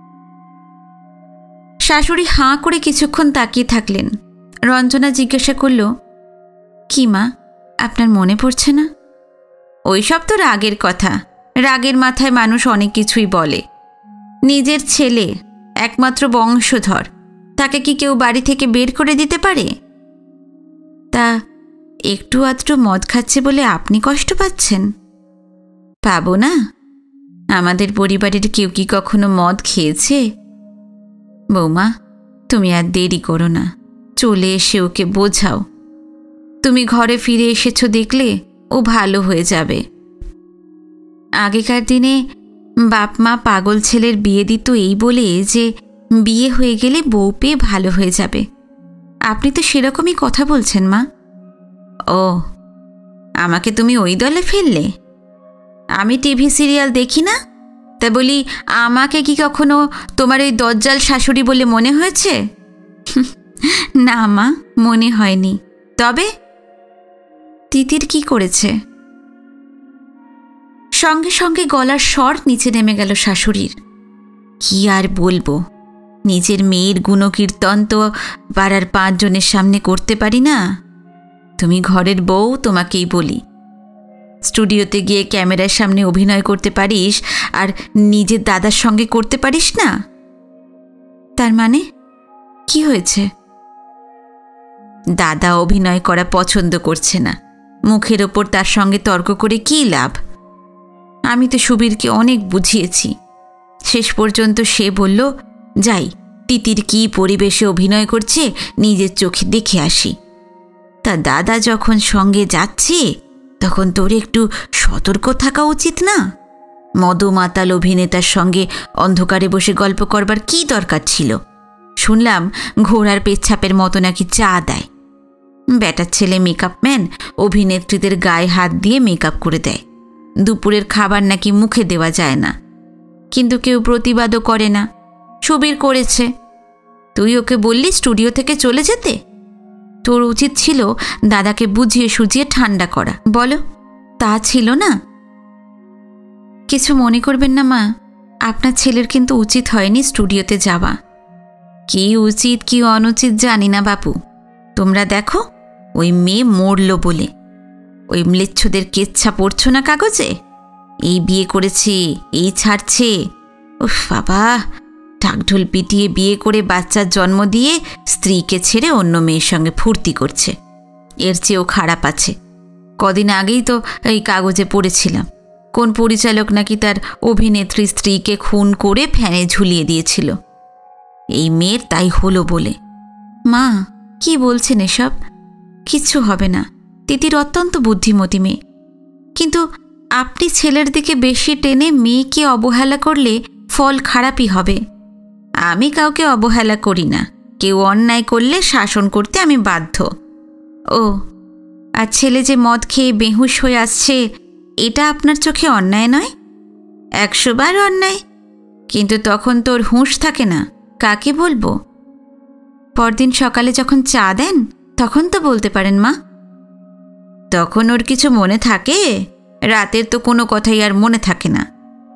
শাশুড়ি হাঁ করে কিছুক্ষণ তাকিয়ে থাকলেন। রঞ্জনা জিজ্ঞাসা করল, কি মা, আপনার মনে পড়ছে না? ওইসব তো রাগের কথা। রাগের মাথায় মানুষ অনেক কিছুই বলে। নিজের ছেলে, একমাত্র বংশধর, তাকে কি কেউ বাড়ি থেকে বের করে দিতে পারে? তা একটু আধটু মদ খাচ্ছে বলে আপনি কষ্ট পাচ্ছেন? পাবো না? আমাদের পরিবারের কেউ কি কখনো মদ খেয়েছে? বৌমা, তুমি আর দেরি করো না, চলে এসে ওকে বোঝাও। তুমি ঘরে ফিরে এসেছো দেখলে ও ভালো হয়ে যাবে। আগেকার দিনে বাপ মা পাগল ছেলের বিয়ে দিত এই বলে যে বিয়ে হয়ে গেলে বউ পেয়ে ভালো হয়ে যাবে। আপনি তো সেরকমই কথা বলছেন মা। ও, আমাকে তুমি ওই দলে ফেললে? আমি টিভি সিরিয়াল দেখি না, তা বলি আমাকে কি কখনো তোমার ওই দজ্জাল শাশুড়ি বলে মনে হয়েছে? না মা, মনে হয়নি। তবে তিতির কি করেছে? সঙ্গে সঙ্গে গলার স্বর নিচে নেমে গেল শাশুড়ির। কি আর বলবো, নিজের মেয়ের গুণকীর্তন তো পাড়ার 5 জনের সামনে করতে পারি না। তুমি ঘরের বউ, তোমাকেই বলি, স্টুডিওতে গিয়ে ক্যামেরার সামনে অভিনয় করতে পারিস আর নিজের দাদার সঙ্গে করতে পারিস না? তার মানে কি হয়েছে? দাদা অভিনয় করা পছন্দ করছে না। মুখের ওপর তার সঙ্গে তর্ক করে কী লাভ? আমি তো সুবীরকে অনেক বুঝিয়েছি। শেষ পর্যন্ত সে বলল, যাই, তিতির কী পরিবেশে অভিনয় করছে নিজের চোখে দেখে আসি। তা দাদা যখন সঙ্গে যাচ্ছে তখন তোর একটু সতর্ক থাকা উচিত না? মদমাতাল অভিনেতার সঙ্গে অন্ধকারে বসে গল্প করবার কী দরকার ছিল? শুনলাম ঘোড়ার পেচ্ছাপের মতো নাকি চা দেয়। ব্যাটার ছেলে মেকআপম্যান, অভিনেত্রীদের গায়ে হাত দিয়ে মেকআপ করে দেয়। দুপুরের খাবার নাকি মুখে দেওয়া যায় না, কিন্তু কেউ প্রতিবাদও করে না। সুবীর করেছে। তুই ওকে বললি স্টুডিও থেকে চলে যেতে? তোর উচিত ছিল দাদাকে বুঝিয়ে সুঝিয়ে ঠান্ডা করা। বলো, তা ছিল না? কিছু মনে করবেন না মা, আপনার ছেলের কিন্তু উচিত হয়নি স্টুডিওতে যাওয়া। কি উচিত কি অনুচিত জানি না বাপু, তোমরা দেখো ওই মেয়ে মরল বলে ওই ম্লেচ্ছদের কেচ্ছা পড়ছ না কাগজে? এই বিয়ে করেছে, এই ছাড়ছে। উফ বাবা, ঢাকঢোল পিটিয়ে বিয়ে করে বাচ্চার জন্ম দিয়ে স্ত্রীকে ছেড়ে অন্য মেয়ের সঙ্গে ফুর্তি করছে। এর চেয়েও খারাপ আছে। কদিন আগেই তো এই কাগজে পড়েছিলাম, কোন পরিচালক নাকি তার অভিনেত্রী স্ত্রীকে খুন করে ফ্যানে ঝুলিয়ে দিয়েছিল। এই মেয়ের তাই হলো বলে। মা, কি বলছেন এসব? কিচ্ছু হবে না। তিতির অত্যন্ত বুদ্ধিমতী মেয়ে। কিন্তু আপনি ছেলের দিকে বেশি টেনে মেয়েকে অবহেলা করলে ফল খারাপই হবে। আমি কাউকে অবহেলা করি না। কেউ অন্যায় করলে শাসন করতে আমি বাধ্য। ও, আর ছেলে যে মদ খেয়ে বেহুশ হয়ে আসছে, এটা আপনার চোখে অন্যায় নয়? 100 বার অন্যায়। কিন্তু তখন তোর হুঁশ থাকে না, কাকে বলবো? পরদিন সকালে যখন চা দেন তখন তো বলতে পারেন মা। তখন ওর কিছু মনে থাকে? রাতের তো কোনো কথাই আর মনে থাকে না।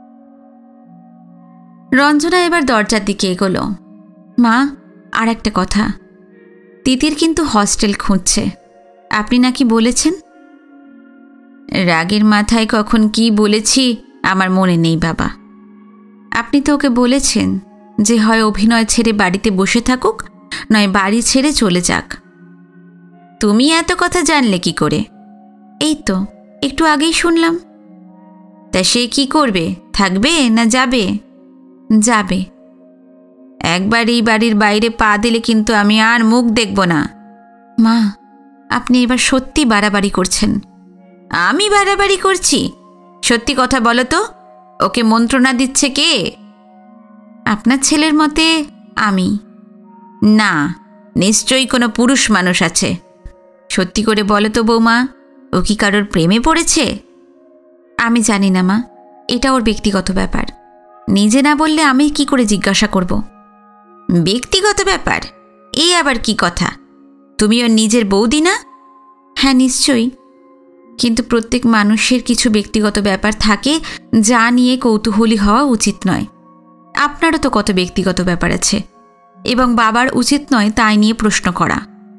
রঞ্জনা এবার দরজার দিকে এগোলো। মা, আর একটা কথা, তিতির কিন্তু হস্টেল খুঁজছে। আপনি নাকি বলেছেন? রাগের মাথায় কখন কি বলেছি আমার মনে নেই বাবা। আপনি তো ওকে বলেছেন যে হয় অভিনয় ছেড়ে বাড়িতে বসে থাকুক, নয় বাড়ি ছেড়ে চলে যাক। তুমি এত কথা জানলে কি করে? এই তো একটু আগেই শুনলাম। তা সে কি করবে? থাকবে না যাবে? যাবে। একবার এই বাড়ির বাইরে পা দিলে কিন্তু আমি আর মুখ দেখব না। মা, আপনি এবার সত্যি বাড়াবাড়ি করছেন। আমি বাড়াবাড়ি করছি? সত্যি কথা বলো তো, ওকে মন্ত্রণা দিচ্ছে কে? আপনার ছেলের মতে আমি। না, নিশ্চয়ই কোনো পুরুষ মানুষ আছে। সত্যি করে বলো তো বৌমা, ও কি কারোর প্রেমে পড়েছে? আমি জানি না মা, এটা ওর ব্যক্তিগত ব্যাপার। নিজে না বললে আমি কি করে জিজ্ঞাসা করব? ব্যক্তিগত ব্যাপার? এই আবার কি কথা? তুমি ওর নিজের বৌদি না? হ্যাঁ নিশ্চয়ই, কিন্তু প্রত্যেক মানুষের কিছু ব্যক্তিগত ব্যাপার থাকে যা নিয়ে কৌতূহলী হওয়া উচিত নয়। আপনারও তো কত ব্যক্তিগত ব্যাপার আছে, এবং বাবার উচিত নয় তাই নিয়ে প্রশ্ন করা।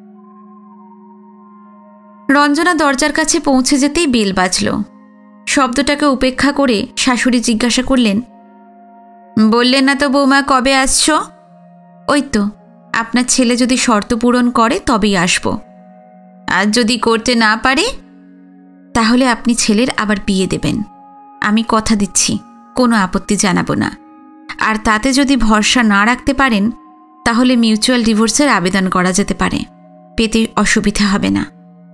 রঞ্জনা দরজার কাছে পৌঁছে যেতেই বেল বাজল। শব্দটাকে উপেক্ষা করে শাশুড়ি জিজ্ঞাসা করলেন, বললেন না তো বৌমা কবে আসছো? ওই তো, আপনার ছেলে যদি শর্ত পূরণ করে তবেই আসব। আর যদি করতে না পারে তাহলে আপনি ছেলের আবার বিয়ে দেবেন। আমি কথা দিচ্ছি, কোনো আপত্তি জানাবো না। আর তাতে যদি ভরসা না রাখতে পারেন তাহলে মিউচুয়াল ডিভোর্সের আবেদন করা যেতে পারে, পেতে অসুবিধা হবে না।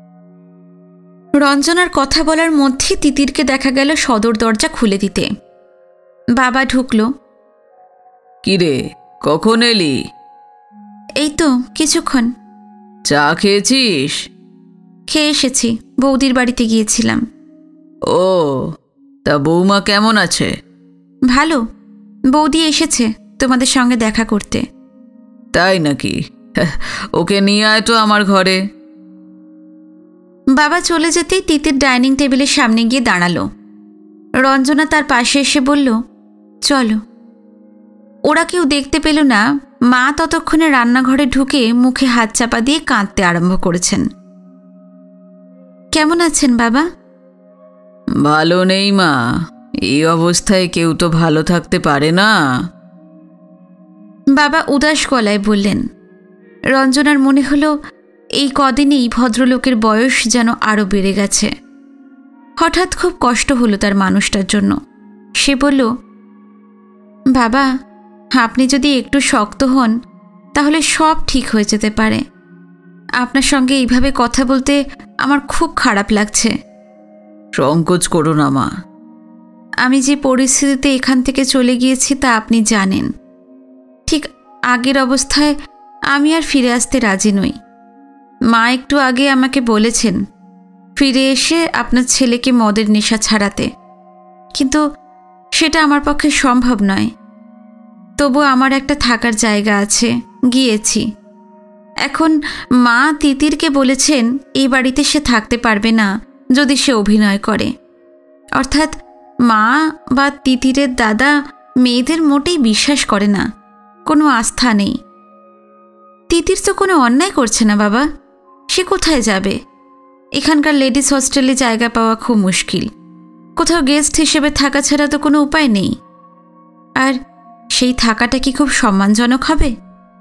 রঞ্জনার কথা বলার মধ্যে তিতিরকে দেখা গেল সদর দরজা খুলে দিতে। বাবা ঢুকল। কিরে, কখন এলি? এই তো কিছুক্ষণ। চা খেয়েছিস? খেয়ে এসেছি, বৌদির বাড়িতে গিয়েছিলাম। ও, তা বৌমা কেমন আছে? ভালো, বৌদি এসেছে তোমাদের সঙ্গে দেখা করতে। তাই নাকি? ওকে নিয়ে আয় তো আমার ঘরে। বাবা চলে যেতেই তিতির ডাইনিং টেবিলের সামনে গিয়ে দাঁড়ালো। রঞ্জনা তার পাশে এসে বলল, চলো। ওরা কেউ দেখতে পেল না। মা ততক্ষণে রান্নাঘরে ঢুকে মুখে হাত চাপা দিয়ে কাঁদতে আরম্ভ করেছেন। কেমন আছেন বাবা? ভালো নেই মা, এই অবস্থায় কেউ তো ভালো থাকতে পারে না। বাবা উদাস গলায় বললেন। রঞ্জনার মনে হলো এই কদিনেই ভদ্রলোকের বয়স যেন আরও বেড়ে গেছে। হঠাৎ খুব কষ্ট হলো তার মানুষটার জন্য। সে বলল, বাবা আপনি যদি একটু শক্ত হন তাহলে সব ঠিক হয়ে যেতে পারে। আপনার সঙ্গে এইভাবে কথা বলতে আমার খুব খারাপ লাগছে। সংকোচ করো না মা। আমি যে পরিস্থিতিতে এখান থেকে চলে গিয়েছি তা আপনি জানেন। ঠিক আগের অবস্থায় আমি আর ফিরে আসতে রাজি নই। মা একটু আগে আমাকে বলেছেন ফিরে এসে আপনার ছেলেকে মদের নেশা ছাড়াতে, কিন্তু সেটা আমার পক্ষে সম্ভব নয়। তবু আমার একটা থাকার জায়গা আছে, গিয়েছি। এখন মা তিতিরকে বলেছেন এই বাড়িতে সে থাকতে পারবে না যদি সে অভিনয় করে। অর্থাৎ মা বা তিতিরের দাদা মেয়েদের মোটেই বিশ্বাস করে না, কোনো আস্থা নেই। তিতির তো কোনো অন্যায় করছে না বাবা, সে কোথায় যাবে? এখানকার লেডিস হস্টেলে জায়গা পাওয়া খুব মুশকিল। কোথাও গেস্ট হিসেবে থাকা ছাড়া তো কোনো উপায় নেই। আর সেই থাকাটা কি খুব সম্মানজনক হবে?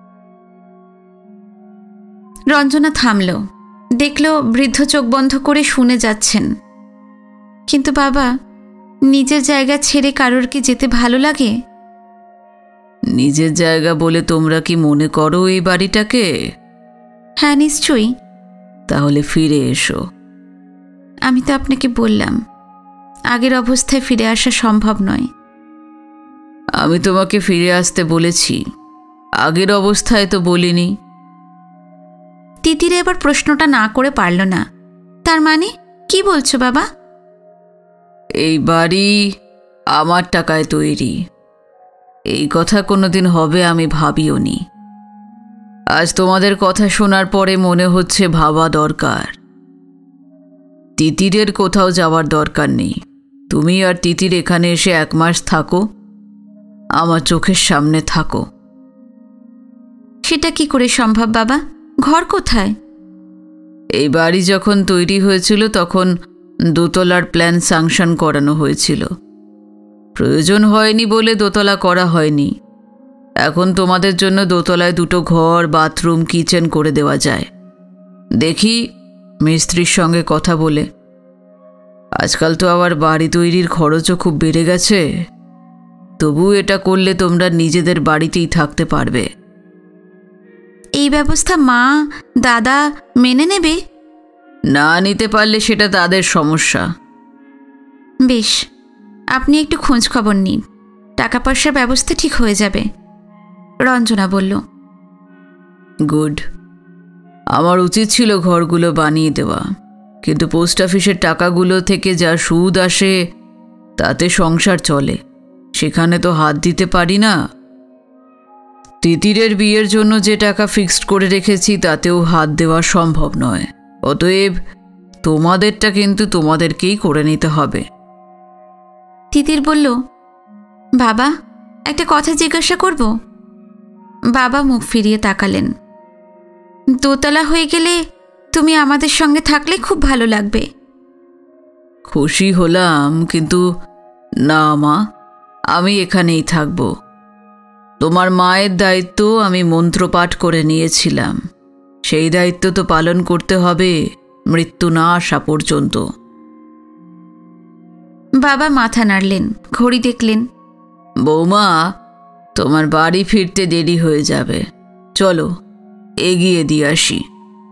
রঞ্জনা থামল, দেখল বৃদ্ধ চোখ বন্ধ করে শুনে যাচ্ছেন। কিন্তু বাবা, নিজের জায়গা ছেড়ে কারোর কি যেতে ভালো লাগে? নিজের জায়গা বলে তোমরা কি মনে করো এই বাড়িটাকে? হ্যাঁ নিশ্চয়ই। তাহলে ফিরে এসো। আমি তো আপনাকে বললাম আগের অবস্থায় ফিরে আসা সম্ভব নয়। আমি তোমাকে ফিরে আসতে বলেছি, আগের অবস্থায় তো বলিনি। তিতির এবার প্রশ্নটা না করে পারল না। তার মানে কি বলছো বাবা? এই বাড়ি আমার টাকায় তৈরি, এই কথা কোনোদিন হবে আমি ভাবিও নি। আজ তোমাদের কথা শোনার পরে মনে হচ্ছে ভাবা দরকার। তিতিরের কোথাও যাওয়ার দরকার নেই। তুমি আর তিতির এখানে এসে 1 মাস থাকো, আমার চোখের সামনে থাকো। সেটা কি করে সম্ভব বাবা? ঘর কোথায়? এই বাড়ি যখন তৈরি হয়েছিল তখন 2 তলার প্ল্যান স্যাংশন করানো হয়েছিল। প্রয়োজন হয়নি বলে 2 তলা করা হয়নি। এখন তোমাদের জন্য 2 তলায় 2টো ঘর, বাথরুম, কিচেন করে দেওয়া যায়। দেখি মিস্ত্রির সঙ্গে কথা বলে। আজকাল তো আবার বাড়ি তৈরির খরচও খুব বেড়ে গেছে। তবু এটা করলে তোমরা নিজেদের বাড়িতেই থাকতে পারবে। এই ব্যবস্থা মা দাদা মেনে নেবে? না নিতে পারলে সেটা তাদের সমস্যা। বেশ, আপনি একটু খোঁজ খবর নিন, টাকা পয়সার ব্যবস্থা ঠিক হয়ে যাবে। রঞ্জনা বলল। গুড। আমার উচিত ছিল ঘরগুলো বানিয়ে দেওয়া, কিন্তু পোস্ট অফিসের টাকাগুলো থেকে যা সুদ আসে তাতে সংসার চলে, সেখানে তো হাত দিতে পারি না। তিতিরের বিয়ের জন্য যে টাকা ফিক্সড করে রেখেছি তাতেও হাত দেওয়া সম্ভব নয়। অতএব তোমাদেরটা কিন্তু তোমাদেরকেই করে নিতে হবে। তিতির বলল, বাবা, একটা কথা জিজ্ঞাসা করব? বাবা মুখ ফিরিয়ে তাকালেন। দোতলা হয়ে গেলে তুমি আমাদের সঙ্গে থাকলে খুব ভালো লাগবে। খুশি হলাম, কিন্তু না মা, আমি এখানেই থাকব। তোমার মায়ের দায়িত্ব আমি মন্ত্রপাঠ করে নিয়েছিলাম, সেই দায়িত্ব তো পালন করতে হবে মৃত্যু না আসা পর্যন্ত। বাবা মাথা নাড়লেন, ঘড়ি দেখলেন। বৌমা, তোমার বাড়ি ফিরতে দেরি হয়ে যাবে, চলো এগিয়ে দিয়ে আসি।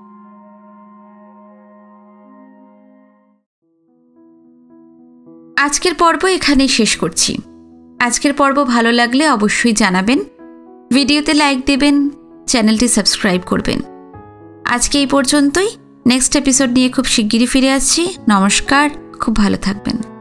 আজকের পর্ব এখানেই শেষ করছি। আজকের পর্ব ভালো লাগলে অবশ্যই জানাবেন, ভিডিওতে লাইক দেবেন, চ্যানেলটি সাবস্ক্রাইব করবেন। আজকে এই পর্যন্তই। নেক্সট এপিসোড নিয়ে খুব শিগগিরই ফিরে আসছি। নমস্কার, খুব ভালো থাকবেন।